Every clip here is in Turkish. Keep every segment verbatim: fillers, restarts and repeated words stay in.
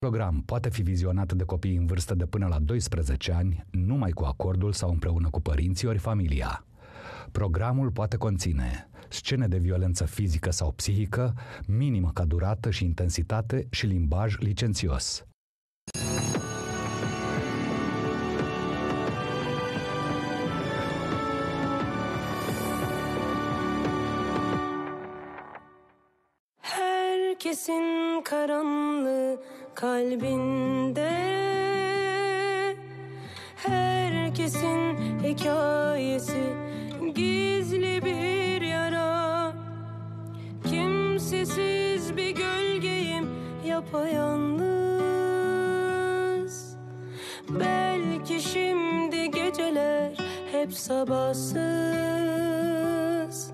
Program poate fi vizionat de copii în vârstă de până la doisprezece ani, numai cu acordul sau împreună cu părinții ori familia. Programul poate conține scene de violență fizică sau psihică, minimă ca durată și intensitate și limbaj licențios. Herkesin karanlığı kalbinde, herkesin hikayesi gizli bir yara. Kimsesiz bir gölgeyim yapayalnız. Belki şimdi geceler hep sabahsız.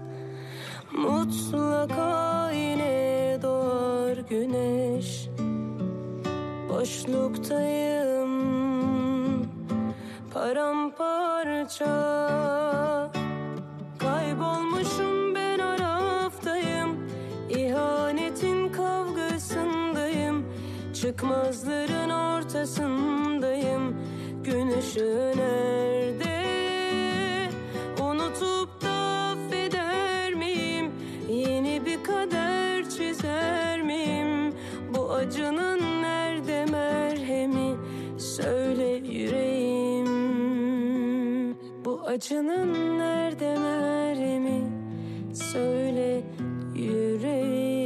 Mutlaka yine doğar güneş. Boşluktayım, paramparça. Kaybolmuşum ben araftayım. İhanetin kavgasındayım. Çıkmazların ortasındayım. Gün ışığı nerede? Unutup da affeder miyim? Yeni bir kader çizer miyim? Bu acının nerede merhemi? Söyle yüreğim. Bu acının nerede merhemi? Söyle yüreğim.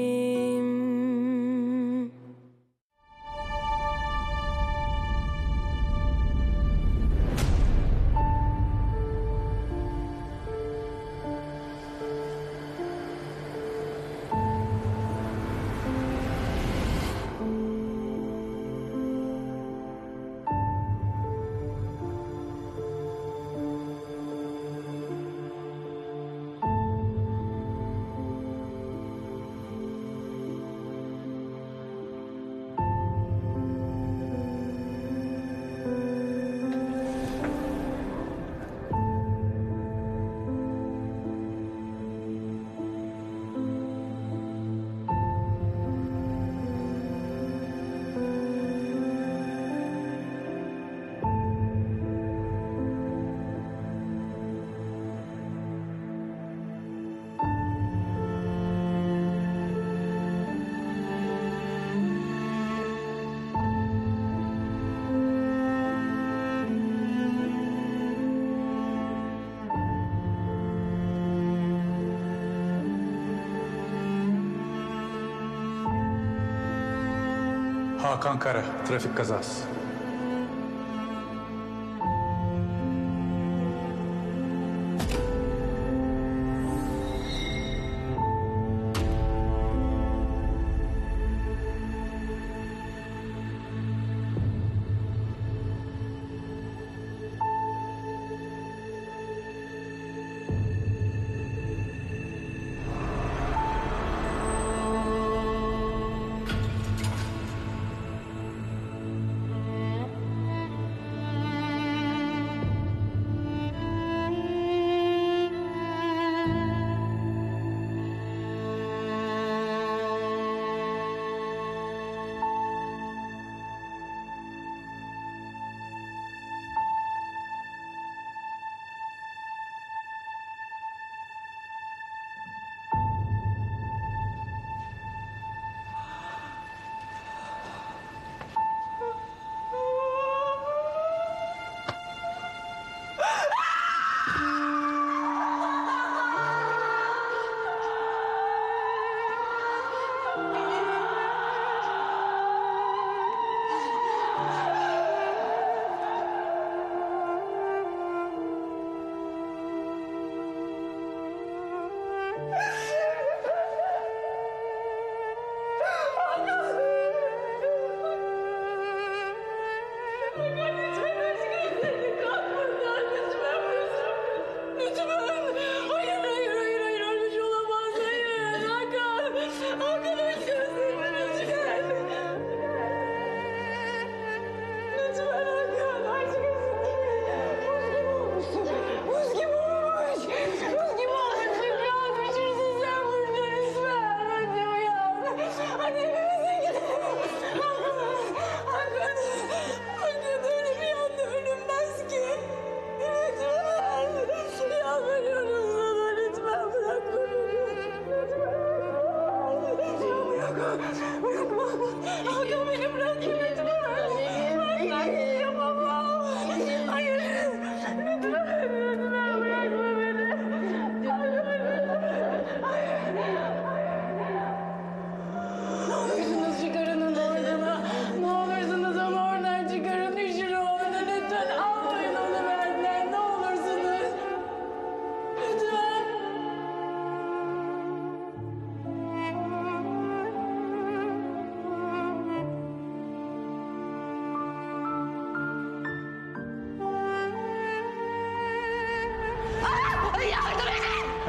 Hakan Kara, trafik kazası.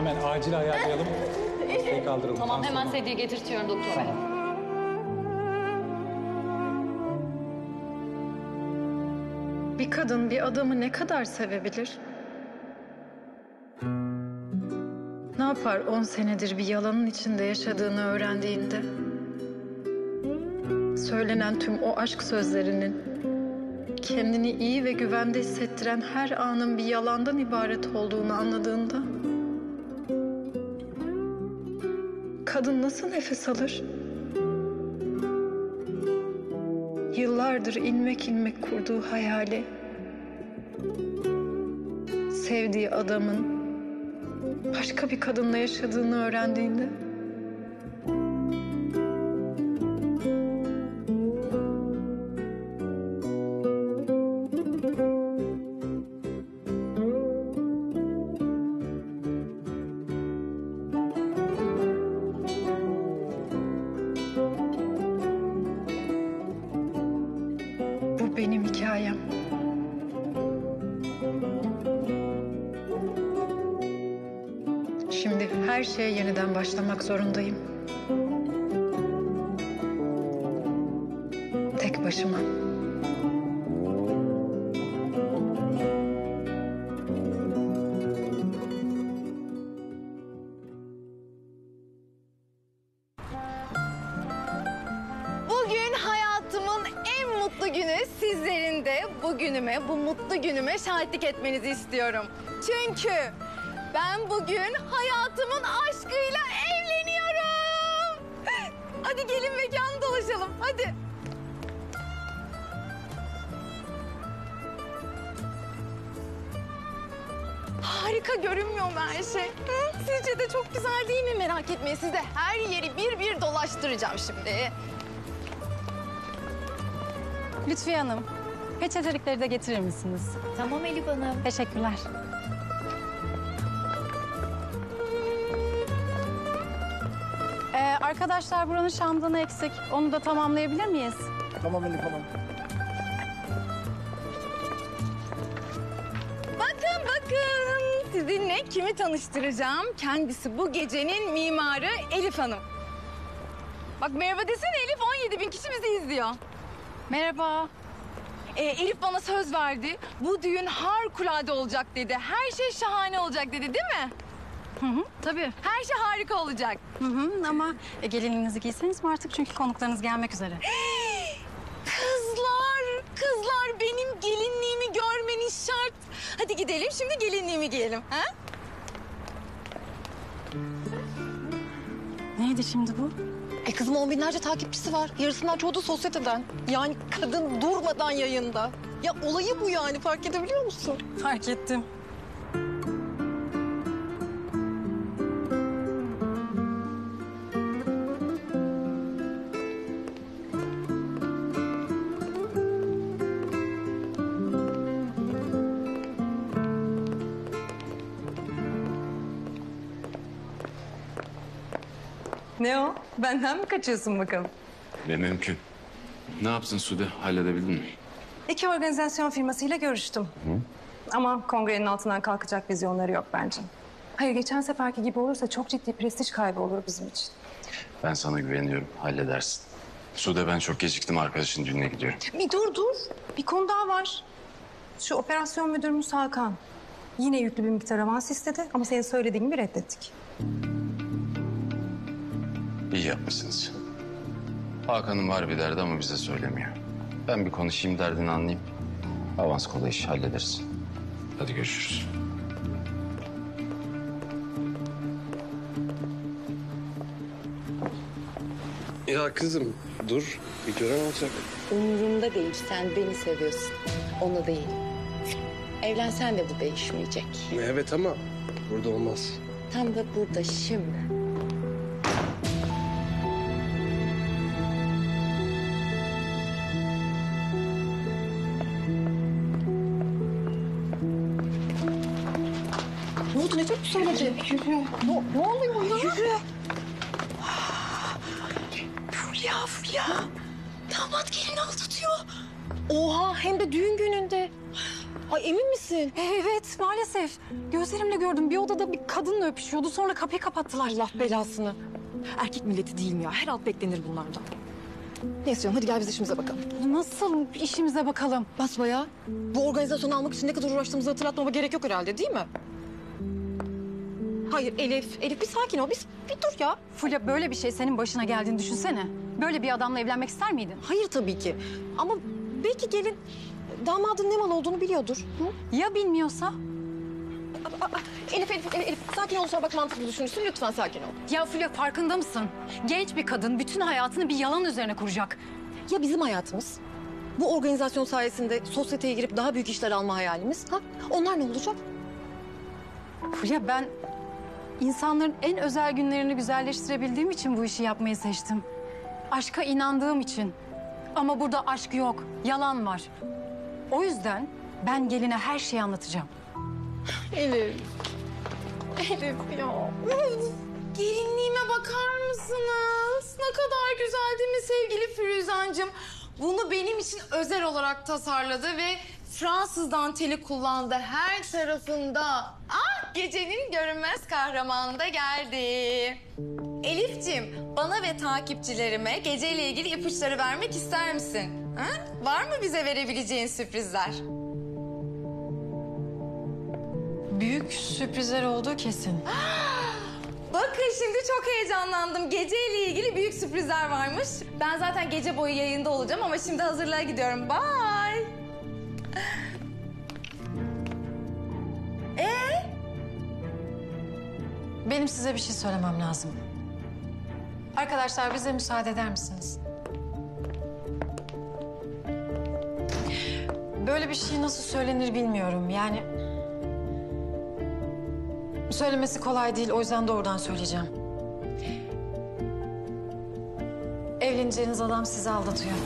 Hemen acil ayarlayalım. Hastayı kaldıralım. Tamam, hemen Tansiyonu. sedye getirtiyorum doktor bey. Bir kadın bir adamı ne kadar sevebilir? Ne yapar on senedir bir yalanın içinde yaşadığını öğrendiğinde? Söylenen tüm o aşk sözlerinin, kendini iyi ve güvende hissettiren her anın bir yalandan ibaret olduğunu anladığında, kadın nasıl nefes alır? Yıllardır ilmek ilmek kurduğu hayali, sevdiği adamın başka bir kadınla yaşadığını öğrendiğinde, bu benim hikayem. Şimdi her şeye yeniden başlamak zorundayım. Tek başıma. Bugün hayatımın en mutlu günü. Sizlerin de bu günüme, bu mutlu günüme şahitlik etmenizi istiyorum. Çünkü ben bugün hayatımın aşkıyla evleniyorum. Hadi gelin mekanı dolaşalım, hadi. Harika görünmüyor mu her şey? Hı? Sizce de çok güzel değil mi? Merak etmeyin, size her yeri bir bir dolaştıracağım şimdi. Lütfiye Hanım, peçetelikleri de getirir misiniz? Tamam Elif Hanım. Teşekkürler. Ee, arkadaşlar buranın şamdanı eksik. Onu da tamamlayabilir miyiz? Tamam Elif Hanım. Bakın bakın, sizinle kimi tanıştıracağım? Kendisi bu gecenin mimarı Elif Hanım. Bak merhaba desene Elif, on yedi bin kişi bizi izliyor. Merhaba. Ee, Elif bana söz verdi. Bu düğün harikulade olacak dedi. Her şey şahane olacak dedi, değil mi? Hı hı, tabii. Her şey harika olacak. Hı hı, ama e, gelinliğinizi giyseniz mi artık? Çünkü konuklarınız gelmek üzere. Kızlar, kızlar benim gelinliğimi görmeniz şart. Hadi gidelim şimdi gelinliğimi giyelim. Ha? Neydi şimdi bu? E kızım on binlerce takipçisi var. Yarısından çoğu da sosyeteden. Yani kadın durmadan yayında. Ya olayı bu yani, fark edebiliyor musun? Fark ettim. Ne o? Benden mi kaçıyorsun bakalım? Ve mümkün. Ne yaptın Sude? Halledebildin mi? İki organizasyon firmasıyla görüştüm. Hı? Ama kongrenin altından kalkacak vizyonları yok bence. Hayır, geçen seferki gibi olursa çok ciddi prestij kaybı olur bizim için. Ben sana güveniyorum. Halledersin. Sude ben çok geciktim. Arkadaşın düğününe gidiyorum. Bir dur dur. Bir konu daha var. Şu operasyon müdürümüz Hakan. Yine yüklü bir miktar avans istedi ama senin söylediğin gibi reddettik. İyi yapmışsınız. Hakan'ın var bir derdi ama bize söylemiyor. Ben bir konuşayım, derdini anlayayım. Avans kolay iş, hallederiz. Hadi görüşürüz. Ya kızım dur, bir gören olacak. Umurumda değil, sen beni seviyorsun. Onu değil. Evlensen de bu değişmeyecek. Evet ama burada olmaz. Tam da burada şimdi. Ne oldu, ne çok söyledi? Yürü. Ne, ne oluyor ya? Yürü. Fulya, Fulya. Damat gelini aldatıyor. Oha, hem de düğün gününde. Ay emin misin? Evet maalesef. Gözlerimle gördüm. Bir odada bir kadınla öpüşüyordu. Sonra kapıyı kapattılar. Allah belasını. Erkek milleti değil mi ya? Her alt beklenir bunlardan. Neyse canım hadi gel biz işimize bakalım. Nasıl işimize bakalım? Basbayağı. Bu organizasyonu almak için ne kadar uğraştığımızı hatırlatmama gerek yok herhalde değil mi? Hayır Elif, Elif bir sakin ol. Biz bir dur ya. Fulya böyle bir şey senin başına geldiğini düşünsene. Böyle bir adamla evlenmek ister miydin? Hayır tabii ki. Ama belki gelin damadın ne mal olduğunu biliyordur. Hı? Ya bilmiyorsa? Aa, aa, Elif, Elif, Elif, Elif sakin ol sonra bak mantıklı düşünürsün. Lütfen sakin ol. Ya Fulya farkında mısın? Genç bir kadın bütün hayatını bir yalan üzerine kuracak. Ya bizim hayatımız? Bu organizasyon sayesinde sosyeteye girip daha büyük işler alma hayalimiz. Ha? Onlar ne olacak? Fulya ben insanların en özel günlerini güzelleştirebildiğim için bu işi yapmayı seçtim. Aşka inandığım için. Ama burada aşk yok, yalan var. O yüzden ben geline her şeyi anlatacağım. Elif. Elif ya. Gelinliğime bakar mısınız? Ne kadar güzel değil mi sevgili Firuzan'cığım? Bunu benim için özel olarak tasarladı ve Fransız danteli kullandı her tarafında. Ah gecenin görünmez kahramanı da geldi. Elif'ciğim bana ve takipçilerime geceyle ilgili ipuçları vermek ister misin? Ha? Var mı bize verebileceğin sürprizler? Büyük sürprizler olduğu kesin. Bakın şimdi çok heyecanlandım. Geceyle ilgili büyük sürprizler varmış. Ben zaten gece boyu yayında olacağım ama şimdi hazırlığa gidiyorum. Bye. Ee? Benim size bir şey söylemem lazım. Arkadaşlar bize müsaade eder misiniz? Böyle bir şey nasıl söylenir bilmiyorum. Yani söylemesi kolay değil. O yüzden doğrudan söyleyeceğim. Evleneceğiniz adam sizi aldatıyor.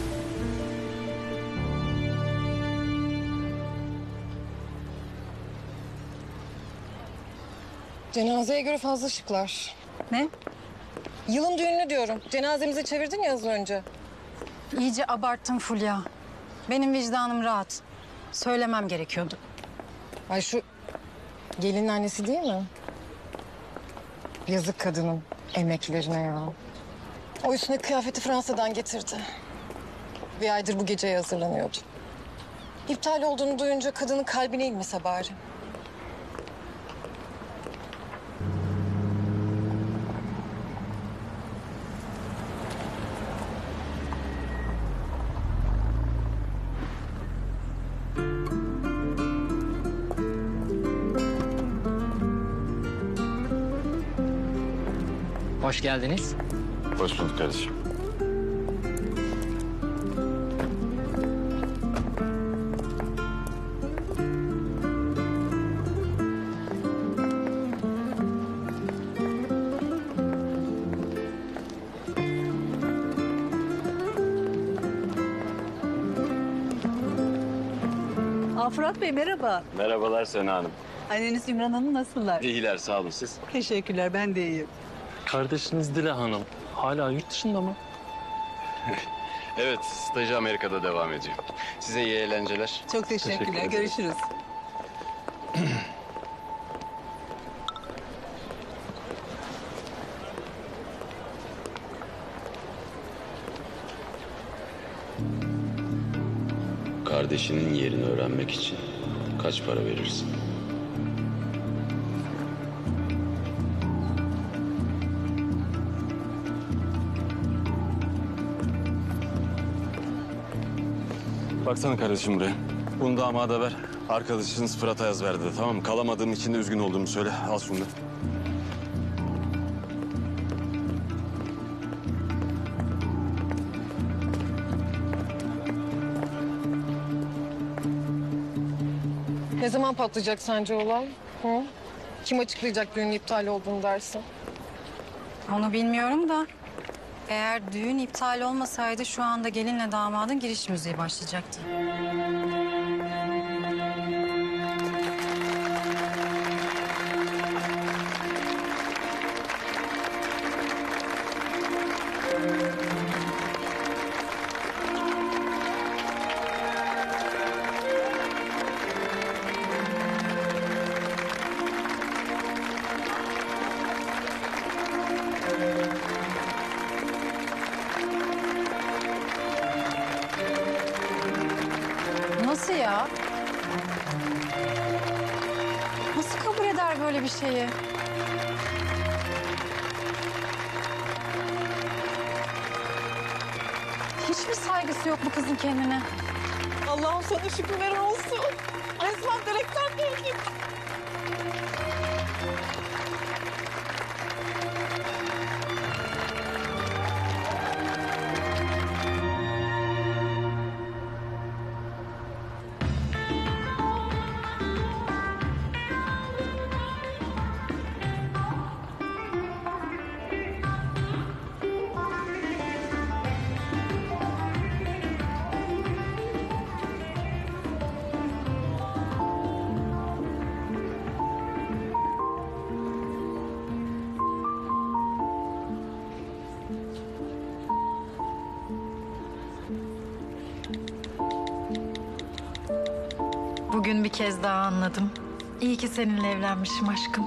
Cenazeye göre fazla şıklar. Ne? Yılın düğününü diyorum. Cenazemize çevirdin ya az önce. İyice abarttın Fulya. Benim vicdanım rahat. Söylemem gerekiyordu. Ay şu gelinin annesi değil mi? Yazık kadının emeklerine ya. O üstüne kıyafeti Fransa'dan getirdi. Bir aydır bu geceye hazırlanıyordu. İptal olduğunu duyunca kadının kalbine inmese bari. Hoş geldiniz. Hoş bulduk kardeşim. Aa, Fırat Bey merhaba. Merhabalar Sena Hanım. Anneniz Ümran Hanım nasıllar? İyiler sağ olun siz. Teşekkürler ben de iyiyim. Kardeşiniz Dile Hanım hala yurt dışında mı? Evet stajı Amerika'da devam ediyor. Size iyi eğlenceler. Çok teşekkürler. Teşekkür ederim. Görüşürüz. Kardeşinin yerini öğrenmek için kaç para verirsin? Baksana kardeşim buraya. Bunu damada ver. Arkadaşınız Fırat'a yaz verdi de, tamam mı? Kalamadığım için de üzgün olduğumu söyle. Al şunu da. Ne zaman patlayacak sence olay? Hı? Kim açıklayacak düğünün iptal olduğunu dersin? Onu bilmiyorum da eğer düğün iptal olmasaydı şu anda gelinle damadın giriş müziği başlayacaktı. Nasıl ya? Nasıl kabul eder böyle bir şeyi? Hiç mi saygısı yok bu kızın kendine? Allah'ım sana şükürler olsun. Resmen direkten geldim. Bugün bir kez daha anladım. İyi ki seninle evlenmişim aşkım.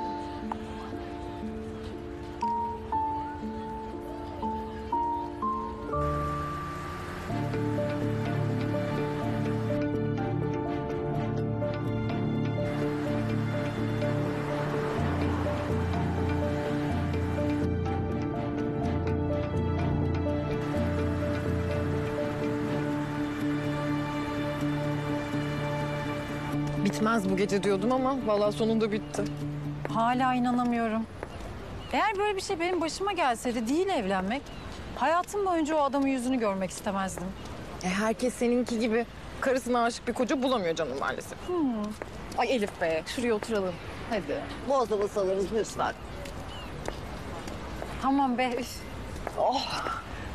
Bitmez bu gece diyordum ama vallahi sonunda bitti. Hala inanamıyorum. Eğer böyle bir şey benim başıma gelseydi değil evlenmek, hayatım boyunca o adamın yüzünü görmek istemezdim. E, herkes seninki gibi karısına aşık bir koca bulamıyor canım maalesef. Hmm. Ay Elif be, şuraya oturalım. Hadi. Bozda basalarız lütfen. Tamam be. Üf. Oh.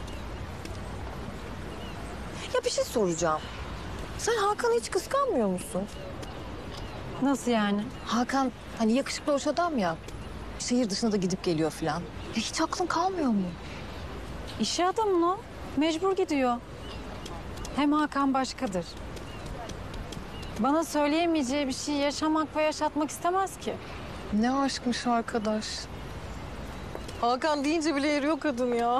Ya bir şey soracağım. Sen Hakan'ı hiç kıskanmıyor musun? Nasıl yani? Hakan hani yakışıklı hoş adam ya. Şehir dışına da gidip geliyor falan. Ya hiç aklın kalmıyor mu? İşi adamın o. Mecbur gidiyor. Hem Hakan başkadır. Bana söyleyemeyeceği bir şey yaşamak ve yaşatmak istemez ki. Ne aşkmış arkadaş. Hakan deyince bile eriyor kadın ya.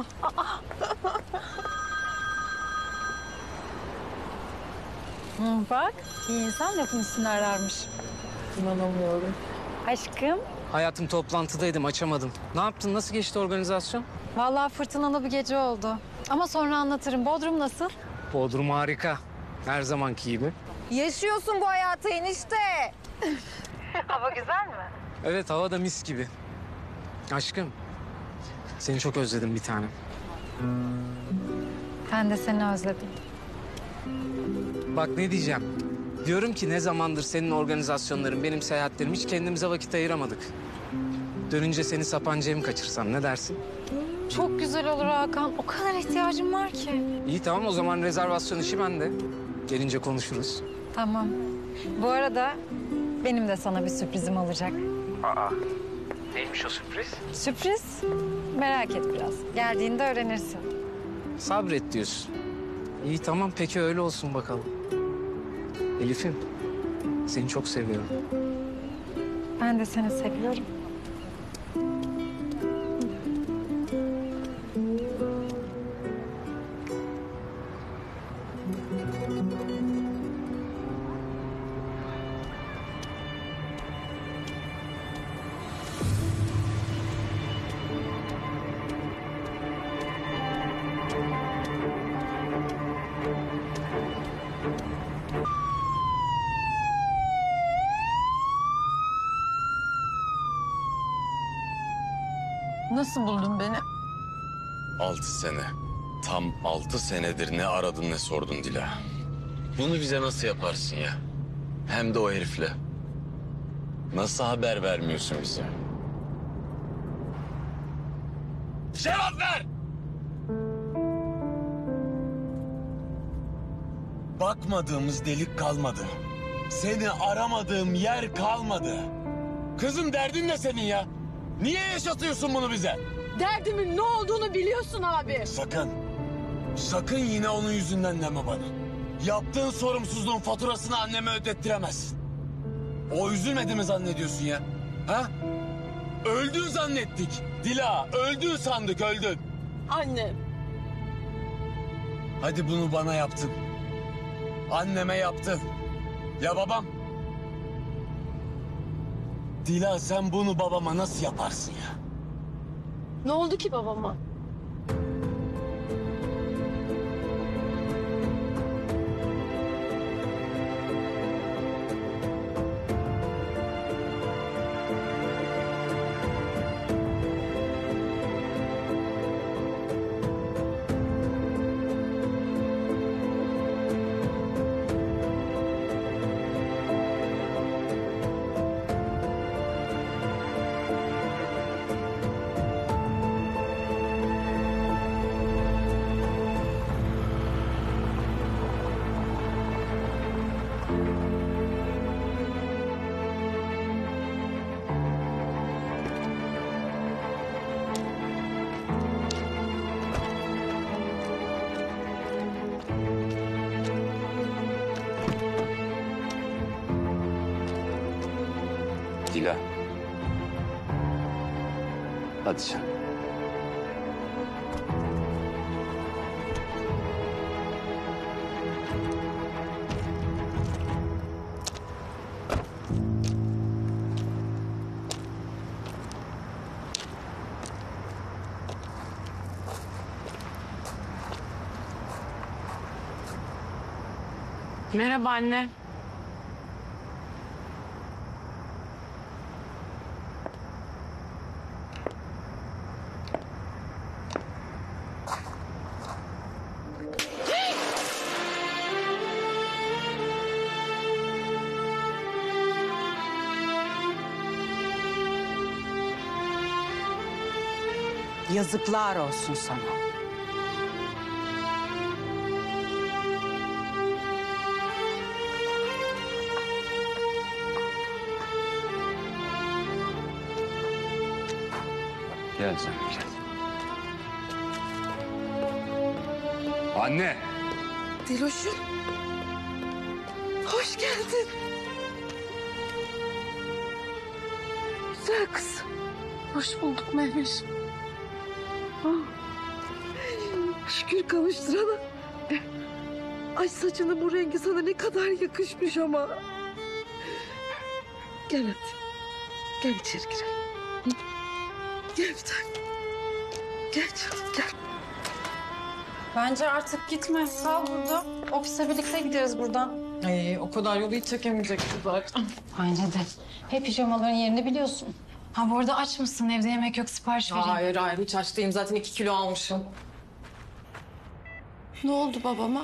Hı, bak, iyi insan lafın üstüne ararmış. İnanamıyorum. Aşkım. Hayatım toplantıdaydım, açamadım. Ne yaptın? Nasıl geçti organizasyon? Vallahi fırtınalı bir gece oldu. Ama sonra anlatırım. Bodrum nasıl? Bodrum harika. Her zamanki gibi. Yaşıyorsun bu hayatı enişte. Hava güzel mi? Evet, hava da mis gibi. Aşkım, seni çok özledim bir tanem. Ben de seni özledim. Bak ne diyeceğim. Diyorum ki ne zamandır senin organizasyonların, benim seyahatlerim hiç kendimize vakit ayıramadık. Dönünce seni Sapanca'ya mı kaçırsam ne dersin? Çok güzel olur Hakan. O kadar ihtiyacım var ki. İyi tamam o zaman rezervasyon işi bende. Gelince konuşuruz. Tamam. Bu arada benim de sana bir sürprizim olacak. Aa, neymiş o sürpriz? Sürpriz? Merak et biraz. Geldiğinde öğrenirsin. Sabret diyorsun. İyi tamam peki öyle olsun bakalım. Elif'im seni çok seviyorum. Ben de seni seviyorum. Nasıl buldun beni? Altı sene. Tam altı senedir ne aradın ne sordun Dila. Bunu bize nasıl yaparsın ya? Hem de o herifle. Nasıl haber vermiyorsun bize? Cevap ver! Bakmadığımız delik kalmadı. Seni aramadığım yer kalmadı. Kızım derdin ne senin ya? Niye yaşatıyorsun bunu bize? Derdimin ne olduğunu biliyorsun abi. Sakın. Sakın yine onun yüzünden deme bana. Yaptığın sorumsuzluğun faturasını anneme ödettiremezsin. O üzülmedi mi zannediyorsun ya? Ha? Öldün zannettik. Dila, öldün sandık, öldün. Anne. Hadi bunu bana yaptın. Anneme yaptın. Ya babam? Dila sen bunu babama nasıl yaparsın ya? Ne oldu ki babama? Dila. Hadi sen. Merhaba anne. Yazıklar olsun sana. Gel canım gel. Anne. Diloş'um. Hoş geldin. Güzel kızım. Hoş bulduk Mehveş'im. Oh. Şükür kavuşturana. Ay saçının bu rengi sana ne kadar yakışmış ama. Gel hadi. Gel içeri girelim. Hı? Gel bir tane. Gel canım gel. Bence artık gitme. Kal burada. Ofise birlikte gideriz buradan. Ay, o kadar yolu hiç çekemeyecekti zaten. Bence de. Hep pijamaların yerini biliyorsun. Ha bu arada aç mısın? Evde yemek yok, sipariş vereyim. Hayır hayır hiç aç değilim. Zaten iki kilo almışım. Ne oldu babama?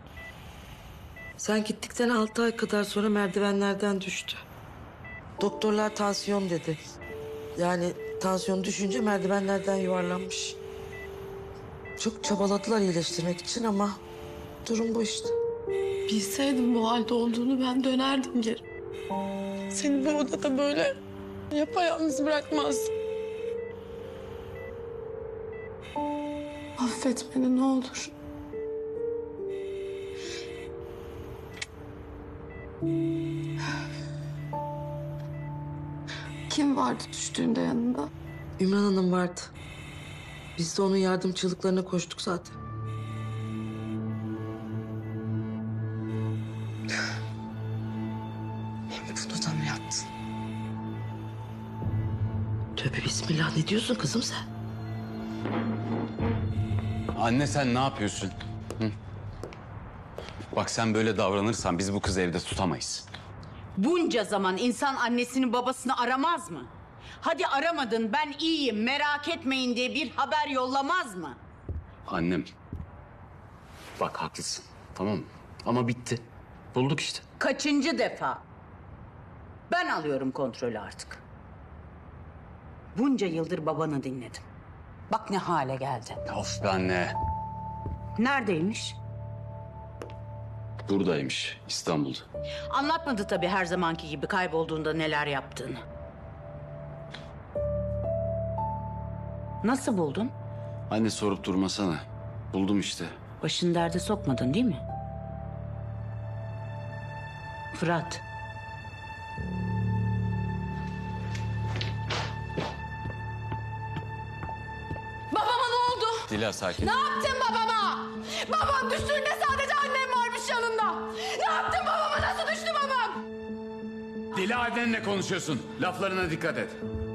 Sen gittikten altı ay kadar sonra merdivenlerden düştü. Doktorlar tansiyon dedi. Yani tansiyon düşünce merdivenlerden yuvarlanmış. Çok çabaladılar iyileştirmek için ama durum bu işte. Bilseydim bu halde olduğunu ben dönerdim geri. Seni bu odada böyle yapayalnız bırakmazdım. Affet beni ne olur. Kim vardı düştüğünde yanında? Ümran Hanım vardı. Biz de onun yardımcılıklarına koştuk zaten. Bunu da mı yaptın? Tövbe bismillah ne diyorsun kızım sen? Anne sen ne yapıyorsun? Hı? Bak sen böyle davranırsan biz bu kızı evde tutamayız. Bunca zaman insan annesini babasını aramaz mı? Hadi aramadın ben iyiyim merak etmeyin diye bir haber yollamaz mı? Annem. Bak haklısın tamam mı? Ama bitti. Bulduk işte. Kaçıncı defa? Ben alıyorum kontrolü artık. Bunca yıldır babanı dinledim. Bak ne hale geldi. Of be anne. Neredeymiş? Buradaymış İstanbul'da. Anlatmadı tabii her zamanki gibi kaybolduğunda neler yaptığını. Nasıl buldun? Anne sorup durmasana. Buldum işte. Başını derde sokmadın değil mi? Fırat. Babama ne oldu? Dila sakin. Ne yaptın babama? Babam düştüğünde sadece annem varmış yanında. Ne yaptın babama? Nasıl düştü babam? Dila annenle konuşuyorsun. Laflarına dikkat et.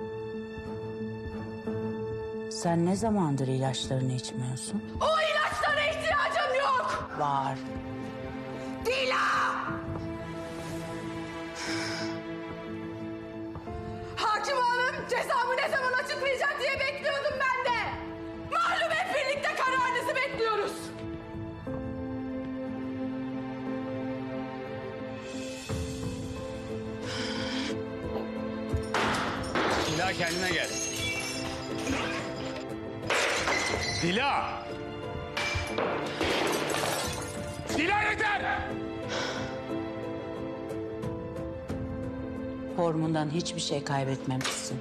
Sen ne zamandır ilaçlarını içmiyorsun? O ilaçlara ihtiyacım yok. Var. Dila! Hakim hanım cezamı ne zaman açıklayacak diye bekliyordum ben de. Malum hep birlikte kararınızı bekliyoruz. Dila kendine gel. Dila! Dila yeter! Formundan hiçbir şey kaybetmemişsin.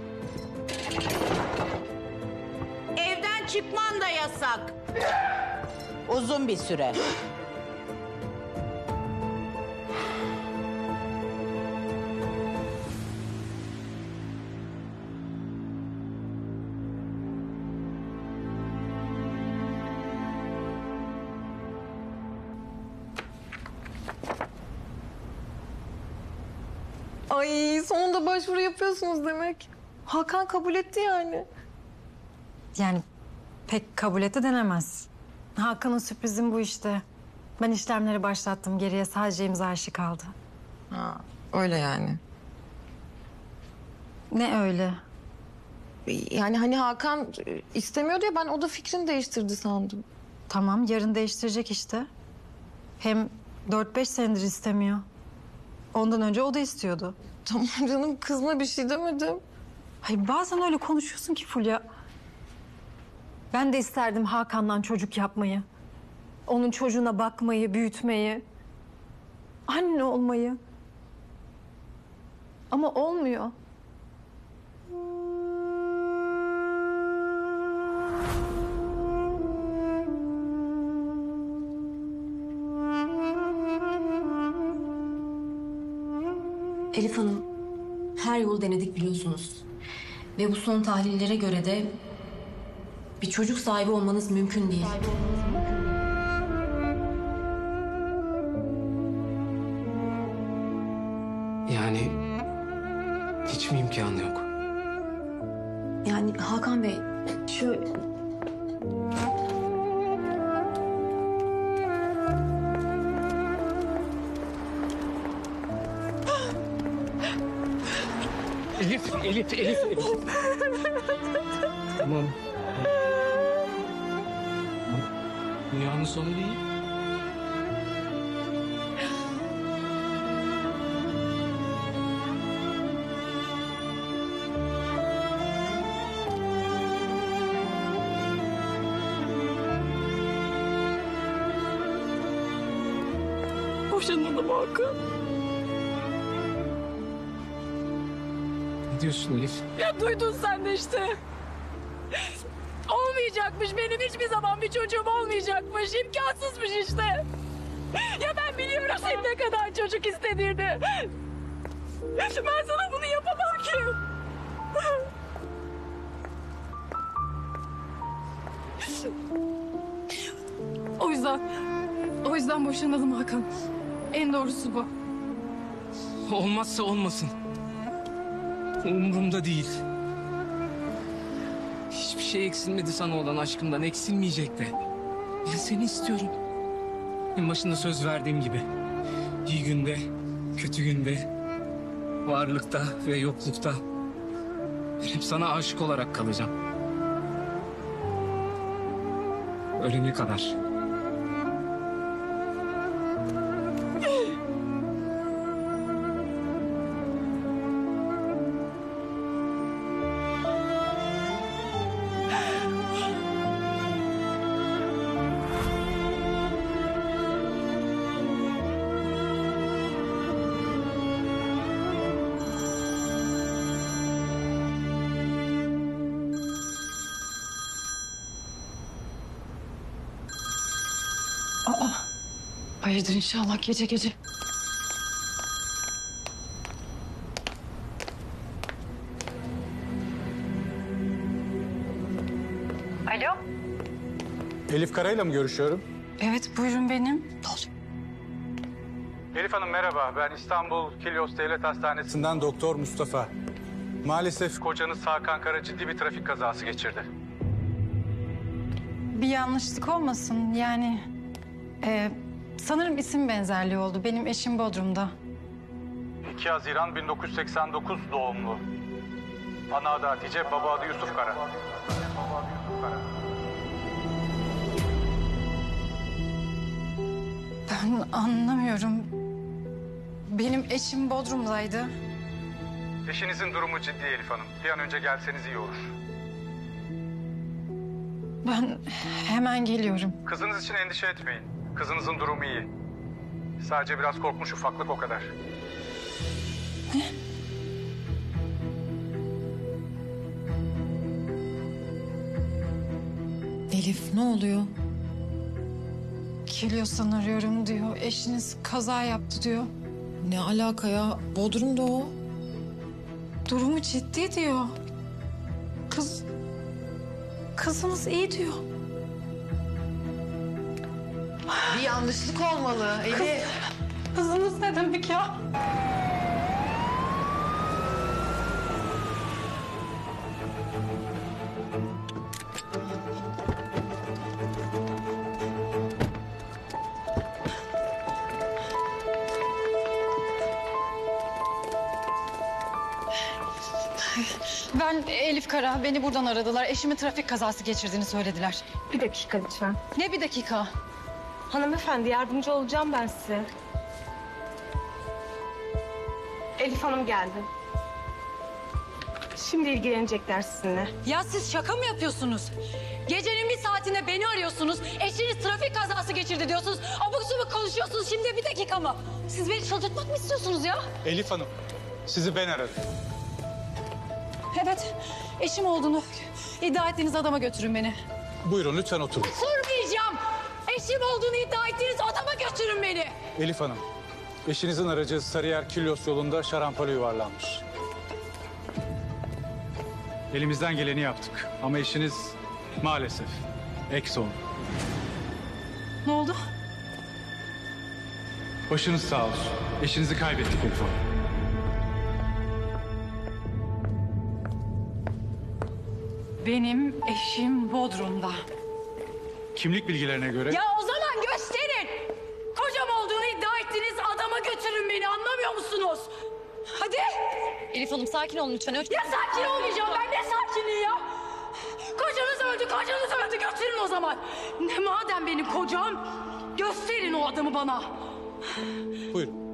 Evden çıkman da yasak. Uzun bir süre. Ay sonunda başvuru yapıyorsunuz demek. Hakan kabul etti yani. Yani pek kabul etti denemez. Hakan'ın sürprizim bu işte. Ben işlemleri başlattım. Geriye sadece imza işi kaldı. Ha, öyle yani. Ne öyle? Yani hani Hakan istemiyordu ya, ben o da fikrini değiştirdi sandım. Tamam, yarın değiştirecek işte. Hem dört beş senedir istemiyor. Ondan önce o da istiyordu. Tamam canım, kızma, bir şey demedim. Hayır, bazen öyle konuşuyorsun ki Fulya. Ben de isterdim Hakan'dan çocuk yapmayı. Onun çocuğuna bakmayı, büyütmeyi. Anne olmayı. Ama olmuyor. Elif Hanım, her yolu denedik biliyorsunuz. Ve bu son tahlillere göre de bir çocuk sahibi olmanız mümkün değil. Yani hiç mi imkanı yok? Yani Hakan Bey, şöyle... Elif, Elif, Elif, Elif. Tamam. Dünyanın sonu değil. Boşanalım Hakan. Ne diyorsun Elif? Ya duydun sen de işte. Olmayacakmış, benim hiçbir zaman bir çocuğum olmayacakmış. İmkansızmış işte. Ya ben biliyorum senin ne kadar çocuk istediğini. Ben sana bunu yapamam ki. O yüzden, o yüzden boşanalım Hakan. En doğrusu bu. Olmazsa olmasın. Umurumda değil. Hiçbir şey eksilmedi sana olan aşkımdan. Eksilmeyecek de. Ben seni istiyorum. En başında söz verdiğim gibi. İyi günde, kötü günde, varlıkta ve yoklukta ben hep sana aşık olarak kalacağım. Ölene kadar. Aa, hayırdır inşallah gece gece. Alo? Elif Kara'yla mı görüşüyorum? Evet, buyurun benim. Elif Hanım merhaba. Ben İstanbul Kilyos Devlet Hastanesi'nden Doktor Mustafa. Maalesef kocanız Hakan Kara ciddi bir trafik kazası geçirdi. Bir yanlışlık olmasın yani. e, sanırım isim benzerliği oldu. Benim eşim Bodrum'da. iki Haziran bin dokuz yüz seksen dokuz doğumlu. Ana adı Hatice, baba adı Yusuf Kara. Ben anlamıyorum. Benim eşim Bodrum'daydı. Eşinizin durumu ciddi Elif Hanım. Bir an önce gelseniz iyi olur. Ben hemen geliyorum. Kızınız için endişe etmeyin. Kızınızın durumu iyi. Sadece biraz korkmuş, ufaklık o kadar. Elif ne oluyor? Kilyos'tan arıyorum diyor. Eşiniz kaza yaptı diyor. Ne alaka ya? Bodrum'da o. Durumu ciddi diyor. Kız... Kızınız iyi diyor. Bir yanlışlık olmalı. Elif. Kız, kızınız ne demek ya? Ben Elif Kara. Beni buradan aradılar. Eşimin trafik kazası geçirdiğini söylediler. Bir dakika lütfen. Ne bir dakika? Hanımefendi yardımcı olacağım ben size. Elif Hanım geldi. Şimdi ilgilenecekler sizinle. Ya siz şaka mı yapıyorsunuz? Gecenin bir saatinde beni arıyorsunuz. Eşiniz trafik kazası geçirdi diyorsunuz. Abuk subuk konuşuyorsunuz. Şimdi bir dakika mı? Siz beni çıldırtmak mı istiyorsunuz ya? Elif Hanım, sizi ben aradım. Evet, eşim olduğunu iddia ettiğiniz adama götürün beni. Buyurun lütfen oturun. Sormayacağım. Eşim olduğunu iddia ettiğiniz adama götürün beni. Elif Hanım, eşinizin aracı Sarıyer Kilyos yolunda şarampole yuvarlanmış. Elimizden geleni yaptık ama eşiniz maalesef ekson. Ne oldu? Başınız sağ olsun. Eşinizi kaybettik Elif Hanım. Benim eşim Bodrum'da. Kimlik bilgilerine göre... Ya o zaman gösterin. Kocam olduğunu iddia ettiğiniz adama götürün beni. Anlamıyor musunuz? Hadi. Elif Hanım sakin olun lütfen. Ya sakin olmayacağım. Ben ne sakinliği ya? Kocanız öldü, kocanız öldü. Götürün o zaman. Ne madem benim kocam, gösterin o adamı bana. Buyurun.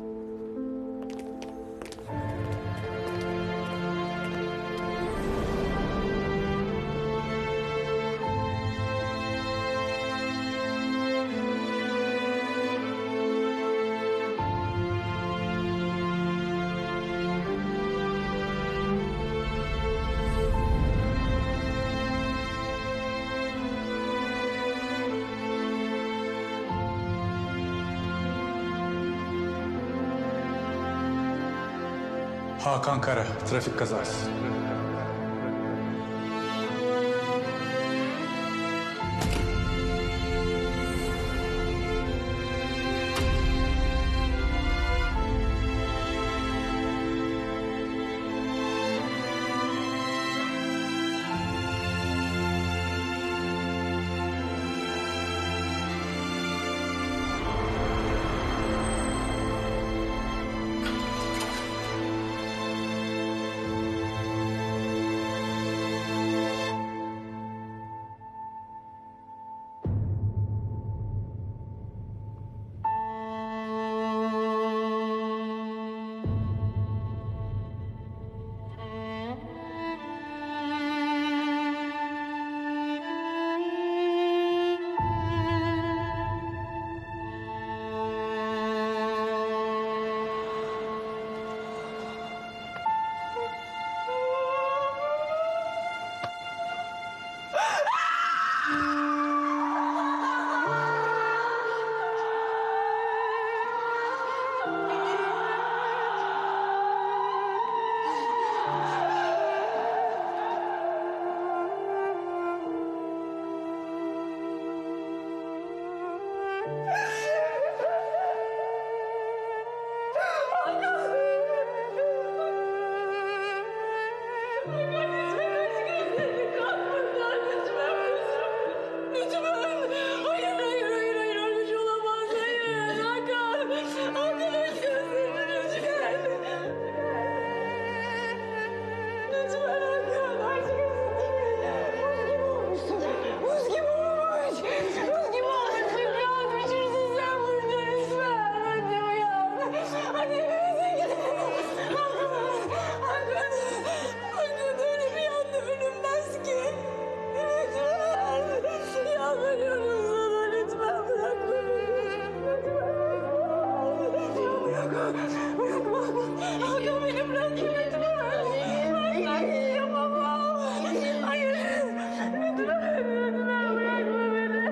Hakan Kara, trafik kazası. Hakan beni bırak lütfen. Ben yapamam. Hayır. Lütfen, lütfen bırakma beni.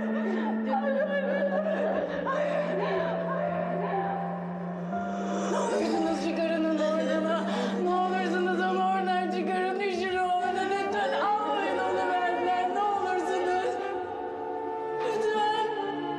Ne olursunuz çıkarın onu oradan. Ne olursunuz onu oradan çıkarın. Düşürün onu lütfen. Almayın onu benden. Ne olursunuz. Lütfen.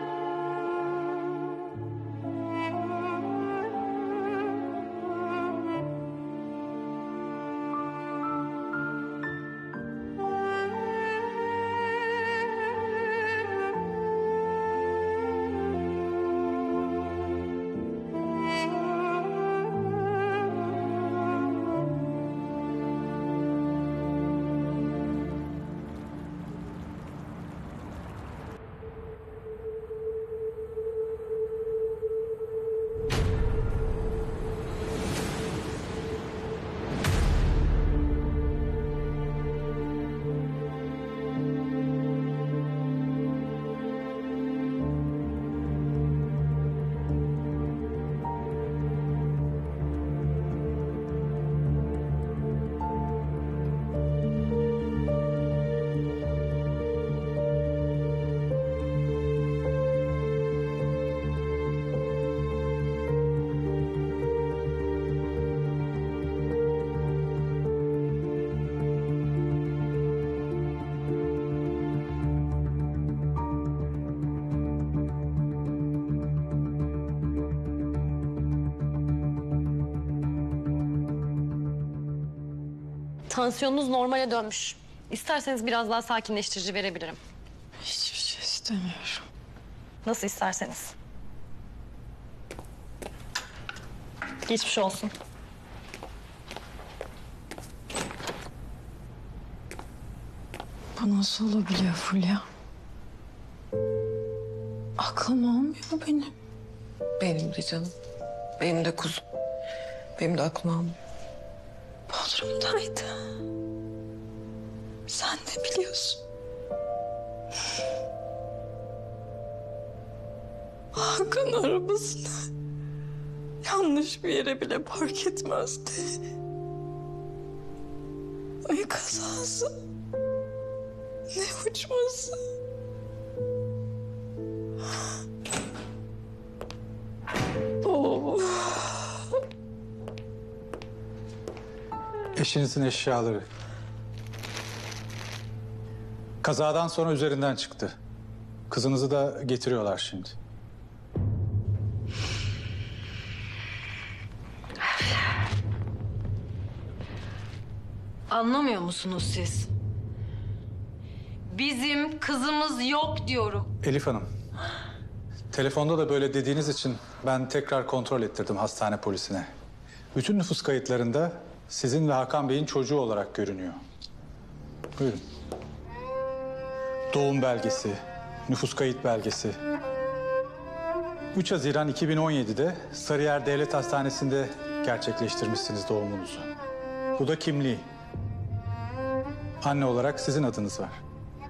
Tansiyonunuz normale dönmüş. İsterseniz biraz daha sakinleştirici verebilirim. Hiçbir şey istemiyorum. Nasıl isterseniz. Geçmiş olsun. Bu nasıl olabiliyor Fulya? Aklım almıyor benim. Benim de canım. Benim de kuzum. Benim de aklım almıyor. Bodrum'daydı. Sen de biliyorsun. Hakan arabasını yanlış bir yere bile park etmezdi. Ne kazası, ne uçması. Oh. Eşinizin eşyaları. Kazadan sonra üzerinden çıktı. Kızınızı da getiriyorlar şimdi. Anlamıyor musunuz siz? Bizim kızımız yok diyorum. Elif Hanım, telefonda da böyle dediğiniz için ben tekrar kontrol ettirdim hastane polisine. Bütün nüfus kayıtlarında sizin ve Hakan Bey'in çocuğu olarak görünüyor. Buyurun. Doğum belgesi, nüfus kayıt belgesi. üç Haziran iki bin on yedi'de Sarıyer Devlet Hastanesi'nde gerçekleştirmişsiniz doğumunuzu. Bu da kimliği. Anne olarak sizin adınız var.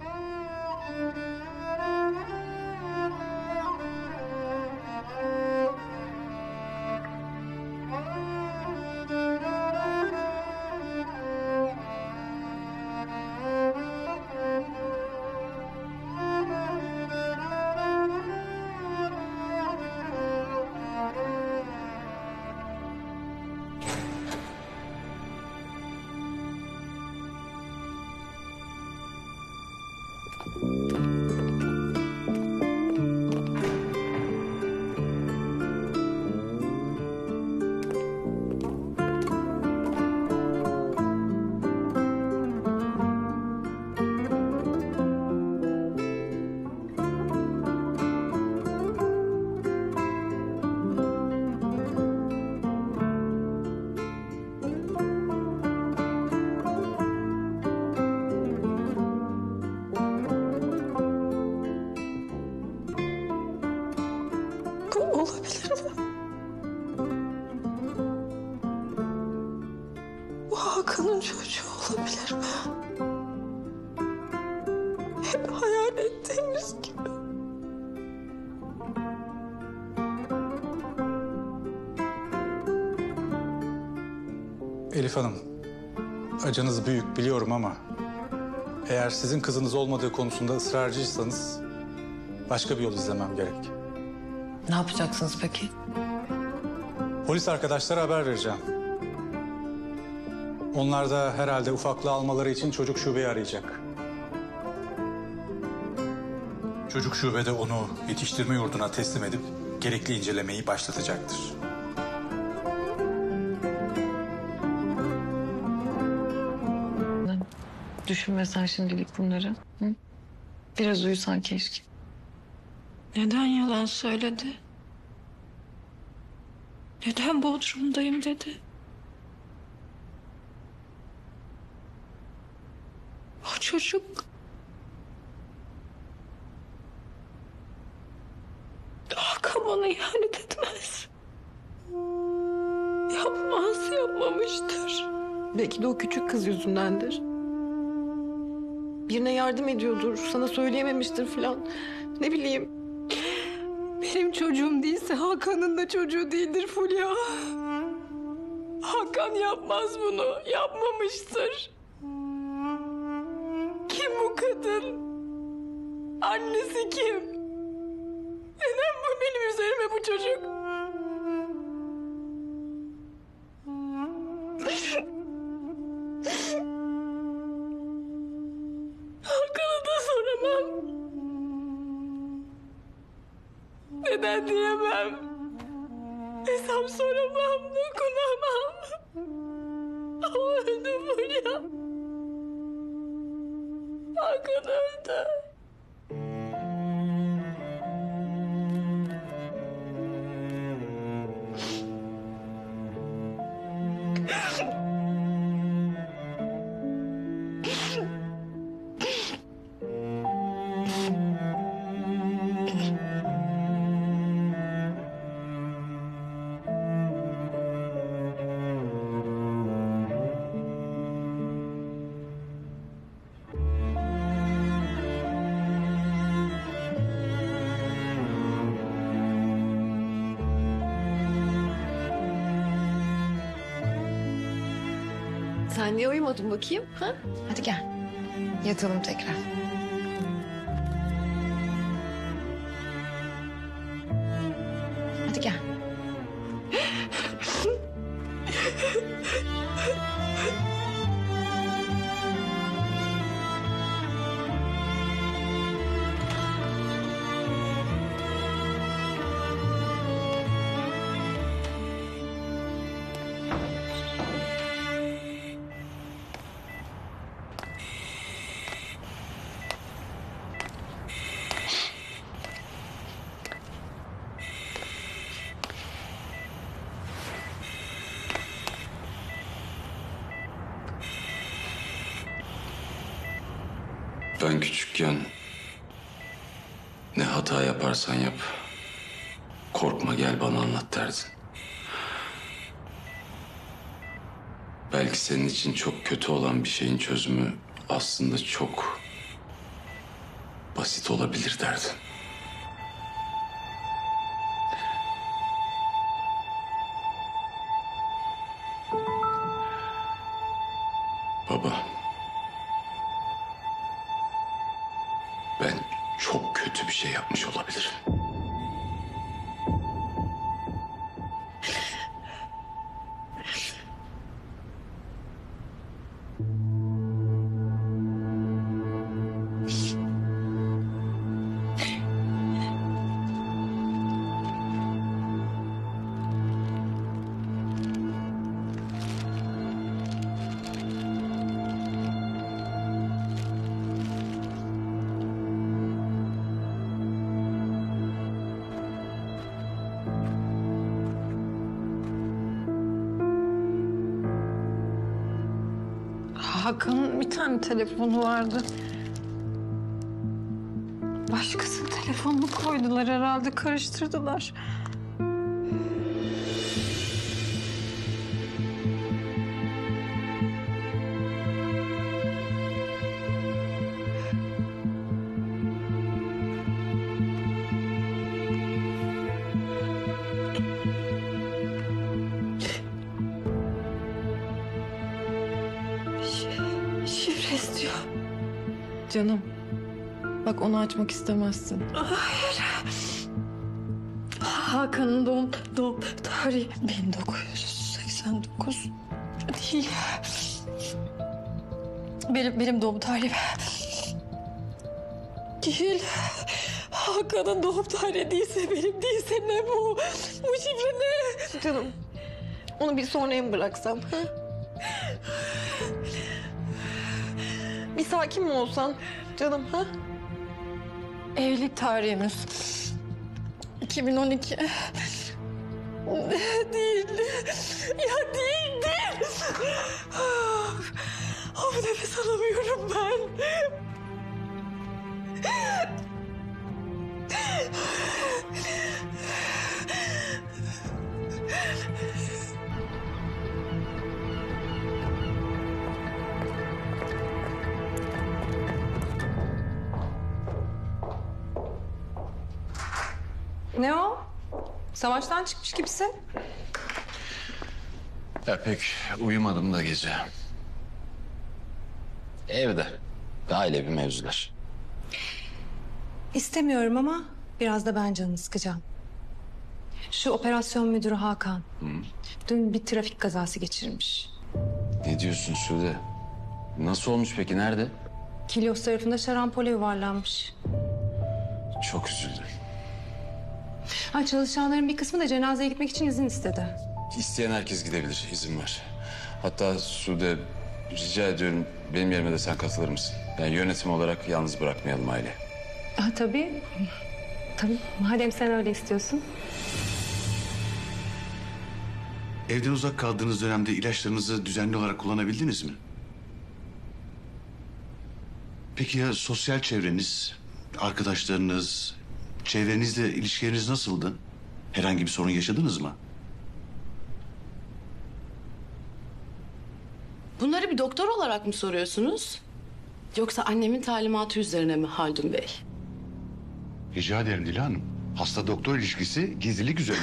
Olabilir mi? Bu Hakan'ın çocuğu olabilir mi? Hep hayal ettiğimiz gibi. Elif Hanım, acınız büyük biliyorum ama eğer sizin kızınız olmadığı konusunda ısrarcıysanız başka bir yol izlemem gerek. Ne yapacaksınız peki? Polis arkadaşlara haber vereceğim. Onlar da herhalde ufaklığı almaları için çocuk şubeyi arayacak. Çocuk şubede onu yetiştirme yurduna teslim edip gerekli incelemeyi başlatacaktır. Düşünmesen şimdilik bunları. Hı? Biraz uyusan keşke. Neden yalan söyledi? Neden Bodrum'dayım dedi? O çocuk... Hakan bana ihanet etmez. Yapmaz, yapmamıştır. Belki de o küçük kız yüzündendir. Birine yardım ediyordur, sana söyleyememiştir falan. Ne bileyim. Benim çocuğum değilse Hakan'ın da çocuğu değildir Fulya. Hakan yapmaz bunu, yapmamıştır. Kim bu kadın? Annesi kim? Neden bu benim üzerime bu çocuk? Hakan'a da soramam. Neden diyemem. Hesap soramam, dokunamam. Ama öldü Fulya. Hakan öldü. Sen niye uyumadın bakayım? Ha? Hadi gel. Yatalım tekrar. Hadi gel. Ben küçükken ne hata yaparsan yap, korkma gel bana anlat derdin. Belki senin için çok kötü olan bir şeyin çözümü aslında çok basit olabilir derdin. Baba. Ben çok kötü bir şey yapmış olabilirim. Hakan'ın bir tane telefonu vardı. Başkasının telefonunu koydular herhalde, karıştırdılar. Canım. Bak onu açmak istemezsin. Hayır. Hakan'ın doğum, doğum tarihi bin dokuz yüz seksen dokuz değil. Benim, benim doğum tarihim değil. Hakan'ın doğum tarihi değilse benim değilse ne bu? Bu şifre ne? Canım onu bir sonraya mı bıraksam? Ha? Bir sakin mi olsan canım ha? Evlilik tarihimiz iki bin on iki. Değil. Ya değil, değil. Of, nefes alamıyorum ben. Ne o? Savaştan çıkmış gibisin. Ya pek uyumadım da gece. Evde. Ailevi mevzular. İstemiyorum ama biraz da ben canını sıkacağım. Şu operasyon müdürü Hakan. Hı. Dün bir trafik kazası geçirmiş. Ne diyorsun Sude? Nasıl olmuş peki? Nerede? Kilyos tarafında şarampole yuvarlanmış. Çok üzüldüm. Ha, çalışanların bir kısmı da cenazeye gitmek için izin istedi. İsteyen herkes gidebilir. İzin var. Hatta Sude rica ediyorum benim yerime de sen katılır mısın? Yani yönetim olarak yalnız bırakmayalım aile. Ha, tabii. Tabii. Madem sen öyle istiyorsun. Evden uzak kaldığınız dönemde ilaçlarınızı düzenli olarak kullanabildiniz mi? Peki ya sosyal çevreniz, arkadaşlarınız, çevrenizle ilişkileriniz nasıldı? Herhangi bir sorun yaşadınız mı? Bunları bir doktor olarak mı soruyorsunuz? Yoksa annemin talimatı üzerine mi Haldun Bey? Rica ederim Dila Hanım. Hasta doktor ilişkisi gizlilik üzerine.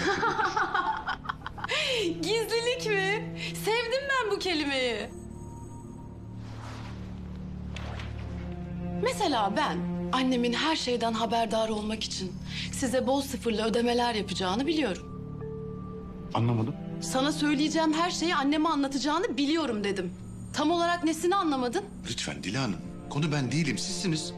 Gizlilik mi? Sevdim ben bu kelimeyi. Mesela ben annemin her şeyden haberdar olmak için size bol sıfırlı ödemeler yapacağını biliyorum. Anlamadım. Sana söyleyeceğim her şeyi anneme anlatacağını biliyorum dedim. Tam olarak nesini anlamadın? Lütfen Dila Hanım. Konu ben değilim, sizsiniz.